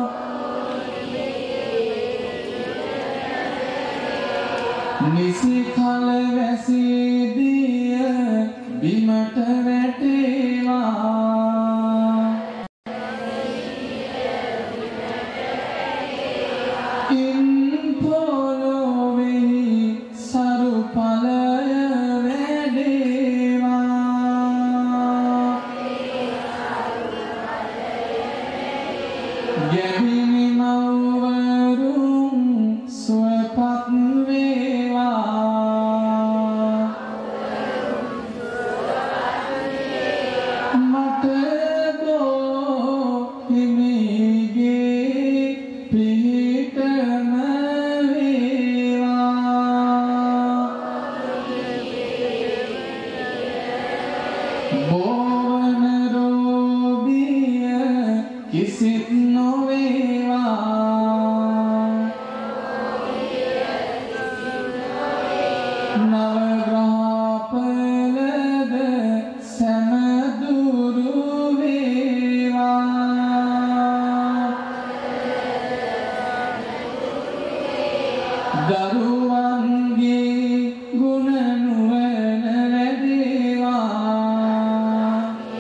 නිසි කල වැසිදිය බිමට වැටේවා ඉන් පොළොවෙහි සරු ඵලය වැඩේවා ගැබිනි මව්වරුන් සුවපත් වේවා මට දෝ හිමිගේ පිහිටම වේවා බෝවන රෝගිය කිසිත් නොවේවා නවග්‍රහපලද සැමදුරු වේවා දරුවන්ගේ ගුණ නුවණ වැඩේවා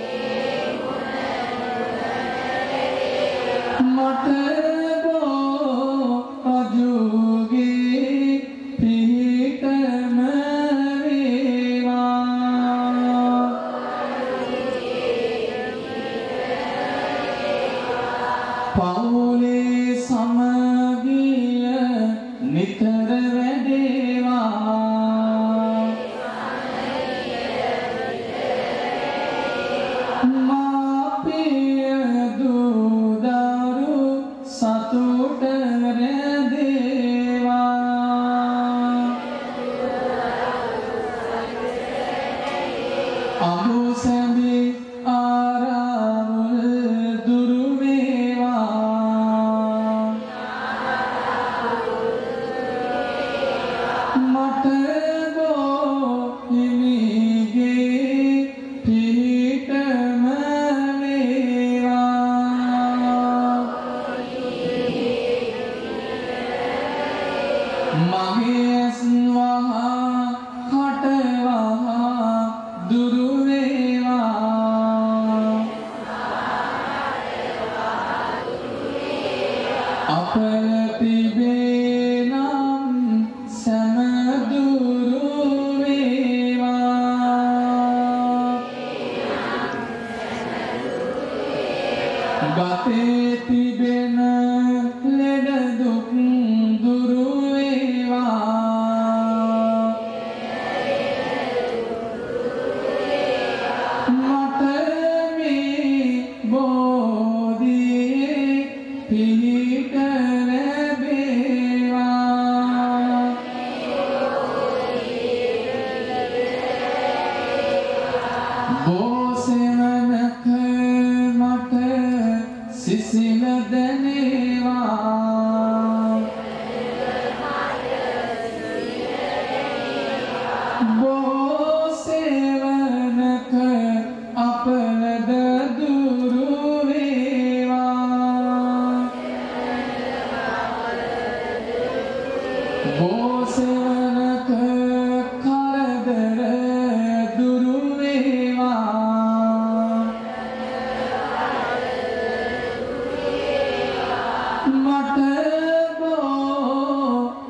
මට බෝ රජුගේ පිහිටම වේවා පවුලේ සමගිය නිතර මගේ ස්වහා කටවහා දුරු වේවා අපල තිබේ නම් සැම දුරු වේවා ගතේ තිබෙන ලෙඩ දුක් දුරු මට මේ බෝධියේ පිහිට ලැබේවා බෝසෙවනක මට සිසිල දැනේවා බෝසෙවනක අපලද දුරු වේවා බෝසෙවනක කරදර දුරු වේවා මට බෝ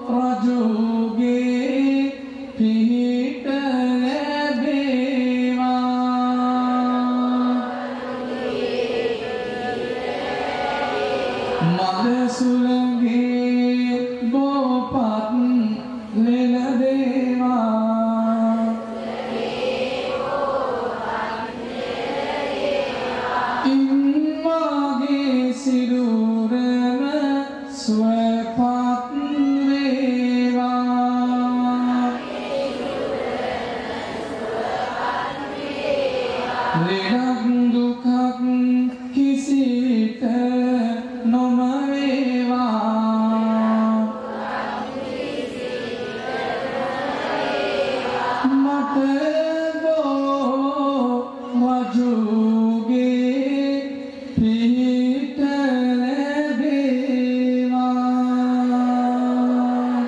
රජුගේ පිහිට මද සුළඟේ බෝපත් ලෙල දේවා ඉන්මාගේ සිරුරම ස්වපත් වේවා ලෙඩක් දුකක් කිසිට නොම වේවා මට බෝ රජුගේ පිහිට ලැබේවා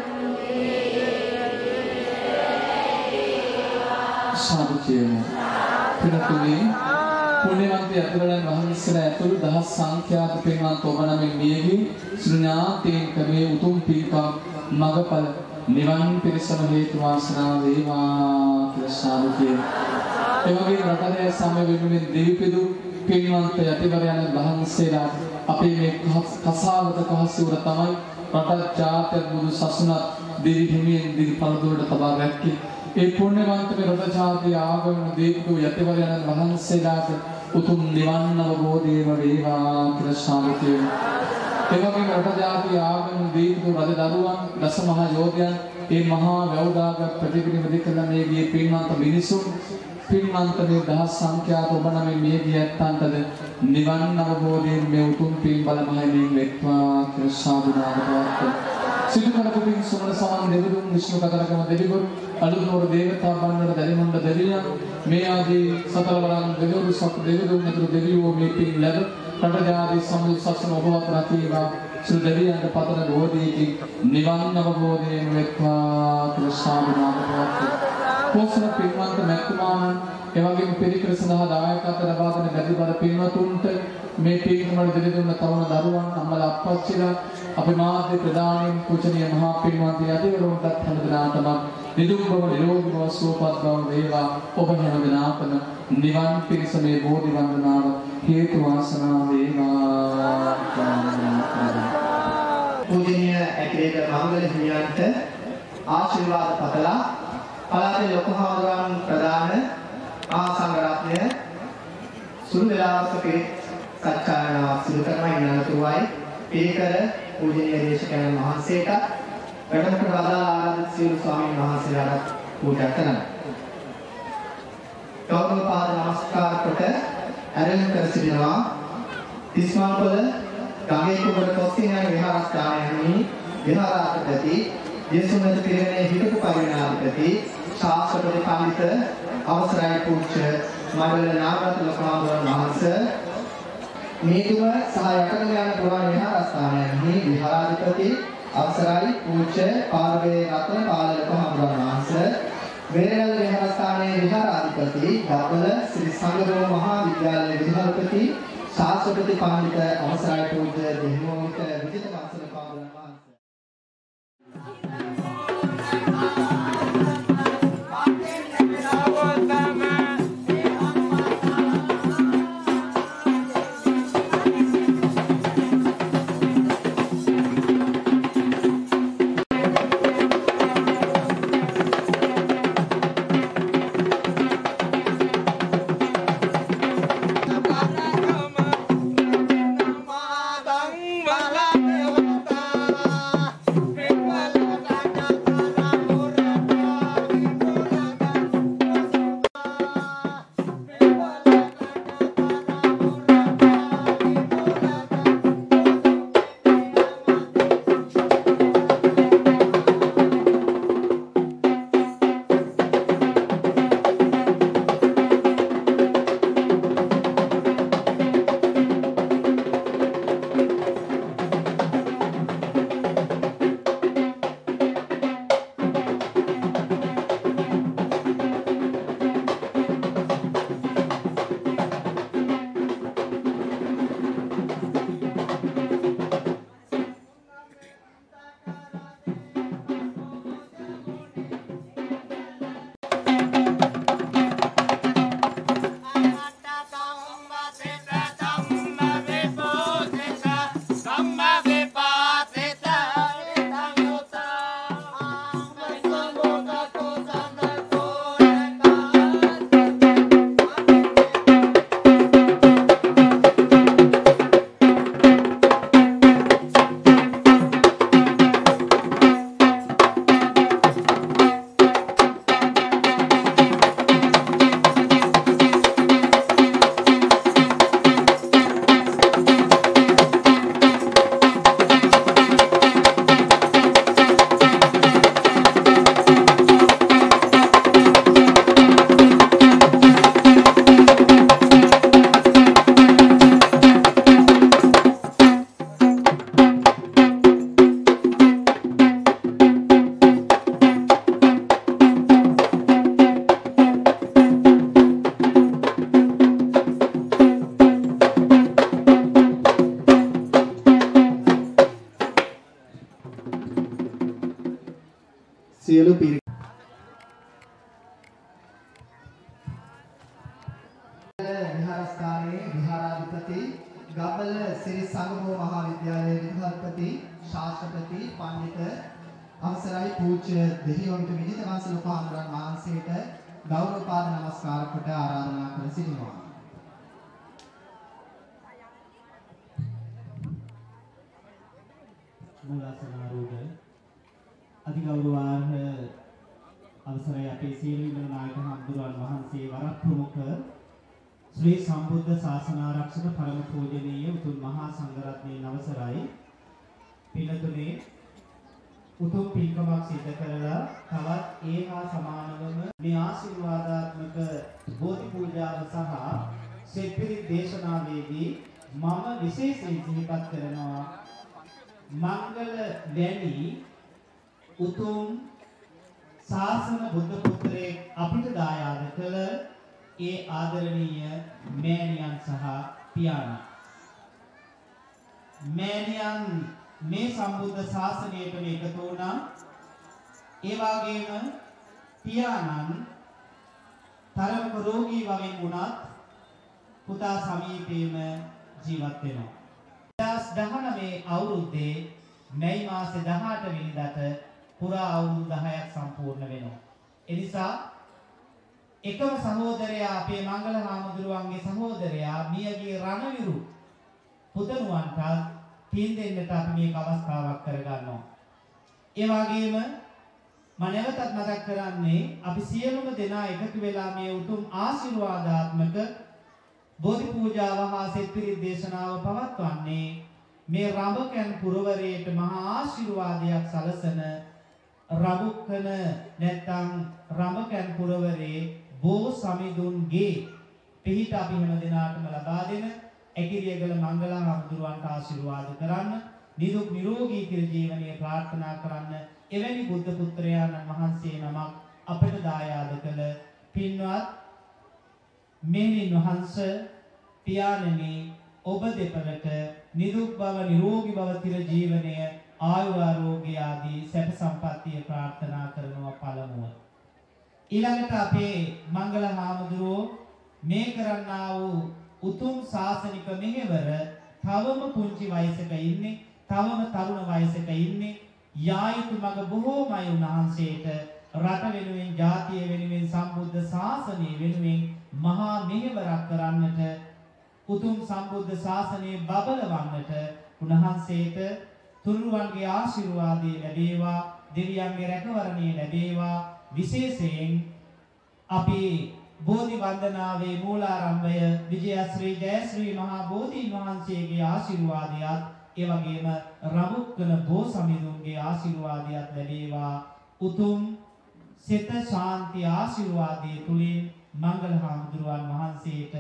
සාදු කියමු පින්තුනි පුණ්‍යවන්ත යතුරුලන් වහන්සේලා ඇතුළු දහස් සංඛ්‍යාත පින්වත් ඔබ නමින් මියගිය ශ්‍රුණාතීන්ක මේ උතුම් පින්කම් මගඵල නිවන් පිරිසම හේතු වාසනා වේවා කියලා සාදු කියමු. ඒ වගේම රටේ සමය වෙනුවෙන් දෙවිපිදු පින්වන්ත යතිවරයන් වහන්සේලා අපේ මේ කසාවත කහසිවුර තමයි රට ජාත්‍ය බුදු සසුනත් දිවි හිමියෙන් දිවි පළදුරට තබා රැක්කේ. ඒ පුණ්‍යවන්ත මේ රට ජාතිය ආගම දීපු යතිවරයන් වහන්සේලාට උතුම් නිවන් අවබෝධය වේවා කියලා සාදු කියමු. ඒ වගේම රට ජාතිය ආගම දීපු රජ දරුවන් දස මහා යෝධයන් මේ මහා වැවුදාගත් ප්‍රතිපිළිවෙල කළ මේ ගියේ පින්වන්ත මිනිසුන් පින්වන්ත මේ දහස් සංඛ්‍යාත ඔබ නමින් මේ ගිය ඇත්තන්ටද නිවන් අවබෝධයෙන් මේ උතුම් පින් බල මහිමින් වෙත්වා කියලා සාදු නාමවත් සිදු කරපු පින් සුමන සමන් දෙවිදුන් විෂ්ණු කතරගම දෙවිවරු අලුත්නෝර දේවතා බණ්ඩර දරිමුණ්ඩ දෙවියන් මේ ආදී සතරවරන් දෙවිවරු සක් දෙවිදුන් ඇතුළු දෙවියෝ මේ පින් ලැබ රට ජාති සමුල් සසන ඔබවත් රැකීවා සිල් දෙවියන්ට පතන ගෝධීකින් නිවන් අවබෝධයෙන් වෙත්වා කියලා සාදු නාමවත් පොසන පින්වන්ත මැක්කුමානන් එවැගේම පිරිකර සඳහා දායකත්ව ලබා දෙන බැදිබර පින්වතුන්ට මේ පින්කමට දෙවි දුන්න තරුණ දරුවන් අම්මලා අප්පච්චිලා අපේ මාධ්‍ය ප්‍රධානීන් පූජනීය මහා පින්වන්ත යතිවරුන්ටත් හැමදෙනාටම නිදුක් බව නිරෝගී බව සුවපත් බව වේවා ඔබ හැමදෙනාටම නිවන් පිණිස මේ බෝධි වන්දනාව හේතු වාසනා වේවා පූජනීය ඇකිලේක මංගල හිමියන්ට ආශිර්වාද පතලා පළාතේ ලොකු හාමුදුරුවන් ප්‍රදාන මහා සංඝරත්නය සුළු වේලාවක පිරිත් සත්කාරණාවක් සිදු කරනවා. ඉන්නතුරුවයි පිරිකර පූජනීය දේශකයන් වහන්සේට වැඩමකට වදාළ ආරාධිත සියලු ස්වාමීන් වහන්සේලාට පූජා කරනවා. ගෞරව පාද නමස්කාර කොට ඇරෙන් කර සිටිනවා. තිස්මාපල ගඟේ කුඹර කොස්සින් යන විහාරස්ථානයෙහි විහාරාධිපති යේසුමෙත පිරිවෙනේ හිටපු පරිණාධිපති ශාස්ත්‍රපති පඬිත අවසරයි පූජ්‍ය මඩල නාගරත්න ලොකුහාමුදුරුවන් වහන්සේ මේතුම සහ යටකල යන පුරාණ විහාරස්ථානයෙහි විහාරාධිපති අවසරයි පූජ්‍ය පාර්වේ රත්න පාලක හඳුනන වහන්සේ වේරවැල විහාරස්ථානයේ විහාරාධිපති ගබ්බල ශ්‍රී සංඝරෝම මහා විද්‍යාලයේ විහාරපති ශාස්ත්‍රපති පඬිත අවසරයි පූජ්‍ය දෙහිමෝනික විජිත වංශල පාලක වහන්සේ සියලු පිරිස විහාරස්ථානයේ විහාරාධිපති ගබ්බල ශ්‍රී සංඝරෝම මහා විද්‍යාලයේ විහාරපති ශාස්ත්‍රපති පඬිත අවසරයි පූජ්‍ය දෙහිවන්ත විජිත වංශ ලෝකහාමුදුරන් වහන්සේට ගෞරව පාද නමස්කාර කොට ආරාධනා කර සිටිනවා. මූලාසනාරූඪ අධිගෞරවාර්හ අවසරයි අපේ සීලවින්දන නායක හඳුරන් වහන්සේ වරක් ප්‍රමුඛ ශ්‍රී සම්බුද්ධ ශාසනාරක්ෂක පරම පූජනීය උතුම් මහා සංඝරත්නයේ අවසරයි පින්තුනේ උතුම් පින්කමක් සිදු කරලා තවත් ඒ හා සමානවම මේ ආශිර්වාදාත්මක බෝධි පූජාව සහ සෙත්පිරිත් දේශනාවේදී මම විශේෂයෙන් සිහිපත් කරනවා මංගල වැනි උතුම් ශාසන බුද්ධ පුත්‍රයෙක් අපිට දායාද කළ ඒ ආදරණීය මෑණියන් සහ පියාණන් මෑණියන් මේ සම්බුද්ධ ශාසනයට එකතු වුණා. ඒ වගේම පියාණන් තරමක රෝගී වමින් වුණත් පුතා සමීපේම ජීවත් වෙනවා. දෙදාස් දහනවය අවුරුද්දේ මැයි මාසේ දහඅට වෙනිදාට පුරා අවුරුදු දහයක් සම්පූර්ණ වෙනවා. ඒ නිසා එකම සහෝදරයා අපේ මංගල හාමුදුරුවන්ගේ සහෝදරයා මියගේ රණවිරු පුතණුවන්ට පින් දෙන්නට අපි මේක අවස්ථාවක් කරගන්නවා. ඒ වගේම මම නැවතත් මතක් කරන්නේ අපි සියලුම දෙනා එකතු වෙලා මේ උතුම් ආශිර්වාදාත්මක බෝධි පූජාව හා සෙත්පිරිත් දේශනාව පවත්වන්නේ මේ රඹකැන් පුරවරයට මහා ආශිර්වාදයක් සලසන රඹුක්කන නැත්නම් රඹකැන් පුරවරේ බෝ සමිඳුන්ගේ පිහිට අපි හැම දිනාටම ලබා දෙන ඇකිරියගල මංගල හඳුරුවන්ට ආශිර්වාද කරන්න නිදුක් නිරෝගී චිර ජීවනයේ ප්‍රාර්ථනා කරන්න එවැනි බුද්ධ පුත්‍රයාණන් වහන්සේ නමක් අපට දායාද කළ පින්වත් මෙහෙණින් වහන්සේ පියාණනි ඔබ දෙපළට නිදුක් බව නිරෝගී බව චිර ජීවනය ආයු ආරෝග්‍ය ආදී සැප සම්පන්නිය ප්‍රාර්ථනා කරනවා පළමුව. ඊළඟට අපේ මංගල හාමුදුරුවෝ මේ කරන්නා වූ උතුම් ශාසනික මෙහෙවර තවම පුංචි වයසක ඉන්නේ, තවම තරුණ වයසක ඉන්නේ. යායුතු මග බොහෝමයි උන්වහන්සේට රට වෙනුවෙන්, ජාතිය වෙනුවෙන්, සම්බුද්ධ ශාසනය වෙනුවෙන් මහා මෙහෙවරක් කරන්නට, උතුම් සම්බුද්ධ ශාසනයේ බබලවන්නට උන්වහන්සේට තුනුරුවන්ගේ ආශිර්වාදය ලැබේවා, දෙවියන්ගේ රැකවරණය ලැබේවා. විශේෂයෙන් අපි බෝධි වන්දනාවේ මූලාරම්භය විජයශ්‍රී ජයශ්‍රී මහා බෝධීන් වහන්සේගේ ආශිර්වාදයත්, ඒ වගේම රමුක්කල බෝසමිඳුන්ගේ ආශිර්වාදයත් ලැබේවා. උතුම් සිත ශාන්ති ආශිර්වාදයේ තුලින් මංගල හාමුදුරුවන් වහන්සේට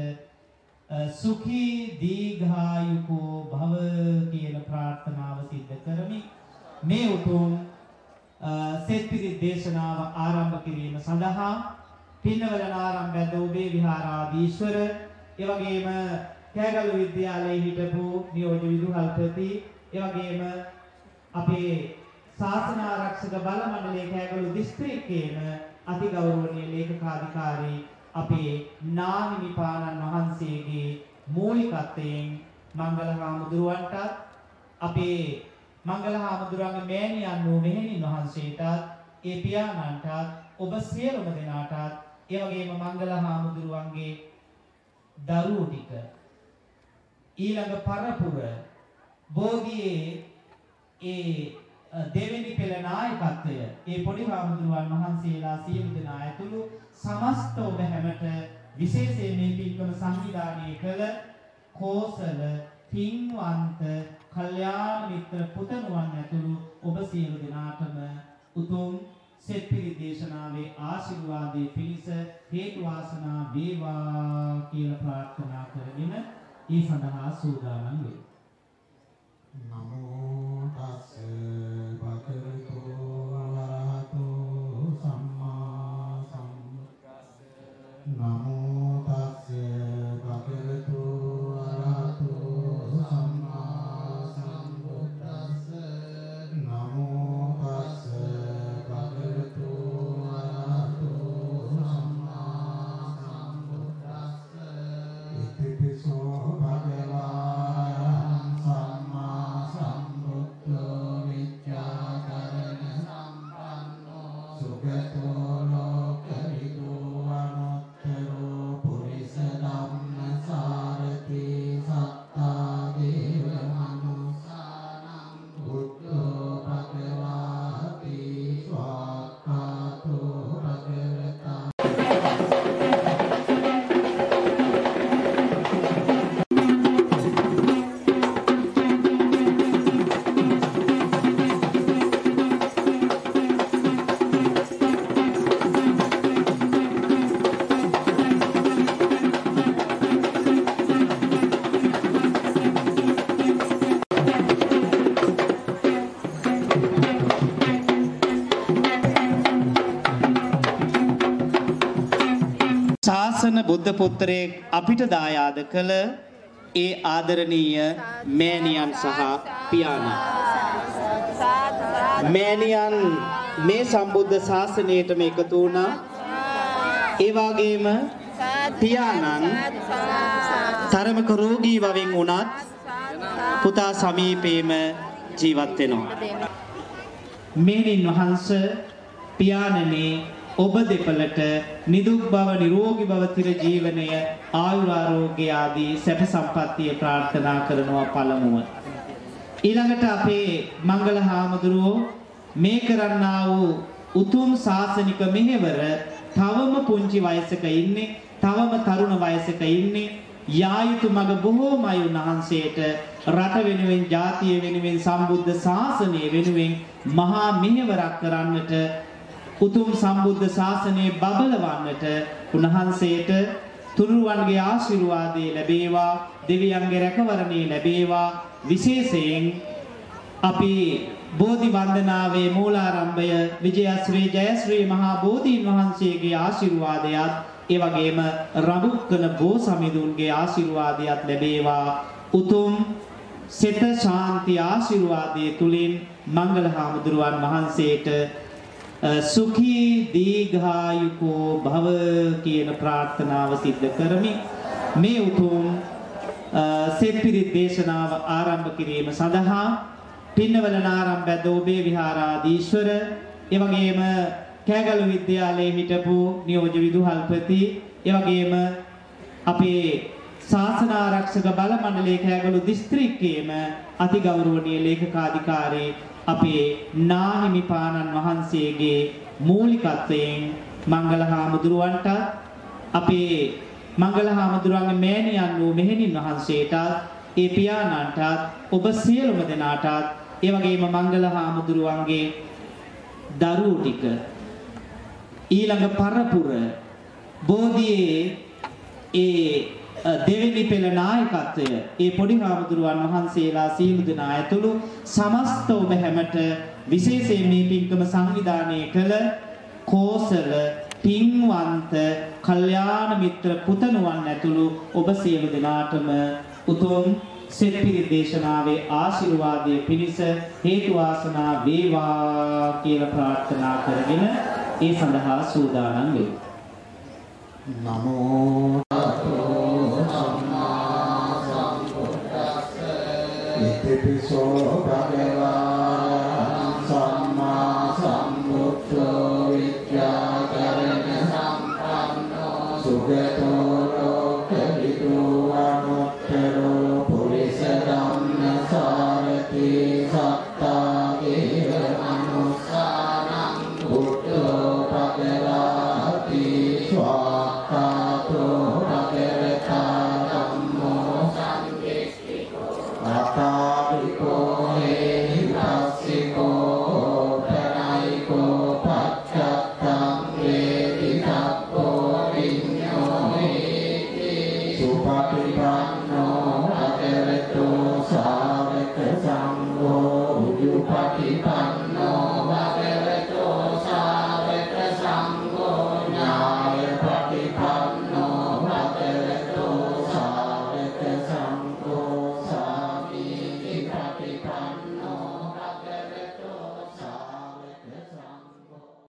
සුඛී දීඝායුකෝ භව කියන ප්‍රාර්ථනාව සිද්ධ කරමි. මේ උතුම් සෙත්පිරි දේශනාව ආරම්භ කිරීම සඳහා පින්නවල ආරම්භයද ඔබේ විහාරාධීශවර, ඒ වගේම කෑගල්ල විද්‍යාලයේ හිටපු නියෝජ්‍ය විදුහල්පති, ඒ වගේම අපේ ශාසන ආරක්ෂක බල මණ්ඩලයේ කෑගල්ල දිස්ත්‍රික්කයේම අතිගෞරවනීය ලේකකාධිකාරී අපේ නාහිමිපාණන් වහන්සේගේ මූලිකත්වයෙන් මංගල හාමුදුරුවන්ටත්, අපේ මංගල හාමුදුරුවන්ගේ මෑණියන් වූ මෙහෙණින් වහන්සේටත්, ඒ පියාණන්ටත්, ඔබ සියලුම දෙනාටත්, ඒ වගේම මංගල හාමුදුරුවන්ගේ දරුවෝ ටික ඊළඟ පරපුර බෝධියේ ඒ දෙවෙනි පෙළ නායකත්වය ඒ පොඩි හාමුදුරුවන් වහන්සේලා සියලු දෙනා ඇතුළු සමස්ත ඔබ හැමට විශේෂයෙන් මේ පින්කම සංවිධානය කළ කෝසල පින්වන්ත කල්යාණ මිත්‍ර පුතණුවන් ඇතුළු ඔබ සියලු දෙනාටම උතුම් සෙත්පිරි දේශනාවේ ආශිර්වාදයේ පිණිස හේතු වාසනා වේවා කියලා ප්‍රාර්ථනා කරගෙන ඒ සඳහා සූදානම් වෙමු. නමෝ තස්ස භගවතු වරහතෝ සම්මා සම්බුද්දස්ස. නමෝ තස්ස භගවතු වරහතෝ සම්මා සම්බුද්දස්ස. නමෝ තස්ස භගවතු වරහතෝ සම්මා සම්බුද්දස්ස. ඉතිපිසෝ භගවා සම්මා සම්බුද්ධෝ විද්‍යාකරණ සම්පන්නෝ සුගතෝ ලෝකවිදෝ අනුත්තරෝ පුරිස ධම්මසාරති සත්තා දේව මනුස්සානං බුද්ධෝ භගවාති ස්වාක්ඛාතෝ භගවතා. ශාසන බුද්ධ පුත්‍රයෙක් අපිට දායාද කළ ඒ ආදරණීය මෑණියන් සහ පියාණන්. මෑණියන් මේ සම්බුද්ධ ශාසනයටම එකතු වුණා. ඒ වගේම පියාණන් තරමක රෝගී වවෙන් වුණත් පුතා සමීපේම ජීවත් වෙනවා. මෑණින් වහන්සේ පියාණනේ ඔබ දෙපළට නිදුක් බව නිරෝගී බව චිර ජීවනය ආයුර ආරෝග්‍ය ආදී සැප සම්පන්නිය ප්‍රාර්ථනා කරනවා පළමුව. ඊළඟට අපේ මංගල හාමුදුරුවෝ මේ කරන්නා වූ උතුම් ශාසනික මෙහෙවර තවම පුංචි වයසක ඉන්නේ, තවම තරුණ වයසක ඉන්නේ. යායුතු මග බොහෝමයි උන්වහන්සේට රට වෙනුවෙන්, ජාතිය වෙනුවෙන්, සම්බුද්ධ ශාසනය වෙනුවෙන් මහා මෙහෙවරක් කරන්නට, උතුම් සම්බුද්ධ ශාසනයේ බබලවන්නට උන්වහන්සේට තුනුරුවන්ගේ ආශිර්වාදය ලැබේවා, දෙවියන්ගේ රැකවරණය ලැබේවා. විශේෂයෙන් අපි බෝධි වන්දනාවේ මූලාරම්භය විජයශ්‍රී ජයශ්‍රී මහා බෝධීන් වහන්සේගේ ආශිර්වාදයත් ඒ වගේම රඹුක්කන බෝසමිඳුන්ගේ ආශිර්වාදයත් ලැබේවා. උතුම් සිත ශාන්ති ආශිර්වාදයේ තුලින් මංගල හාමුදුරුවන් වහන්සේට සුඛී දීඝායුකෝ භව කියන ප්‍රාර්ථනාව සිද්ධ කරමි. මේ උතුම් සෙත්පිරිත් දේශනාව ආරම්භ කිරීම සඳහා පින්නවල නාරම්භ දෝබේ විහාරාධීශවර ඒ වගේම කෑගල්ල විද්‍යාලයේ හිටපු නියෝජ්‍ය විදුහල්පති ඒ වගේම අපේ ශාසන ආරක්ෂක බල මණ්ඩලයේ කෑගල්ල දිස්ත්‍රික්කයේම අතිගෞරවනීය ලේකකාධිකාරී අපේ නාහිමිපාණන් වහන්සේගේ මූලිකත්වයෙන් මංගල හාමුදුරුවන්ට අපේ මංගල හාමුදුරුවන්ගේ මෑණියන් වූ මෙහෙණින් වහන්සේට ඒ පියාණන්ට ඔබ සියලුම දෙනාට ඒ වගේම මංගල හාමුදුරුවන්ගේ දරුවෝ ටික ඊළඟ පරපුර බෝධියේ ඒ දෙවෙනි පෙළ නායකත්වය ඒ පොඩි හාමුදුරුවන් වහන්සේලා සියලු දෙනා ඇතුළු සමස්ත ඔබ හැමට විශේෂයෙන් මේ පින්කම සංවිධානය කළ කෝසල පින්වන්ත කල්යාණ මිත්‍ර පුතණුවන් ඇතුළු ඔබ සියලු දෙනාටම උතුම් සෙත්පිරිත් දේශනාවේ ආශිර්වාදයේ පිණිස හේතු වාසනා වේවා කියලා ප්‍රාර්ථනා කරගෙන ඒ සඳහා සූදානම් වෙමු. නමෝ සම්මා සම්බුද්දස්ස ඉතිපිසෝ භගවා සම්මා සම්බුද්ධෝ විද්‍යාචරණ සම්පන්නෝ සුගතෝ ලෝකවිදු අනුත්තරෝ පුරිස ධම්ම සාරති සත්තා ඒව මනුස්සානං බුද්ධෝ භගවාති ස්වාක්ඛාතෝ භගවතා ධම්මෝ සංකේතිකෝ අතාවිකෝ හේ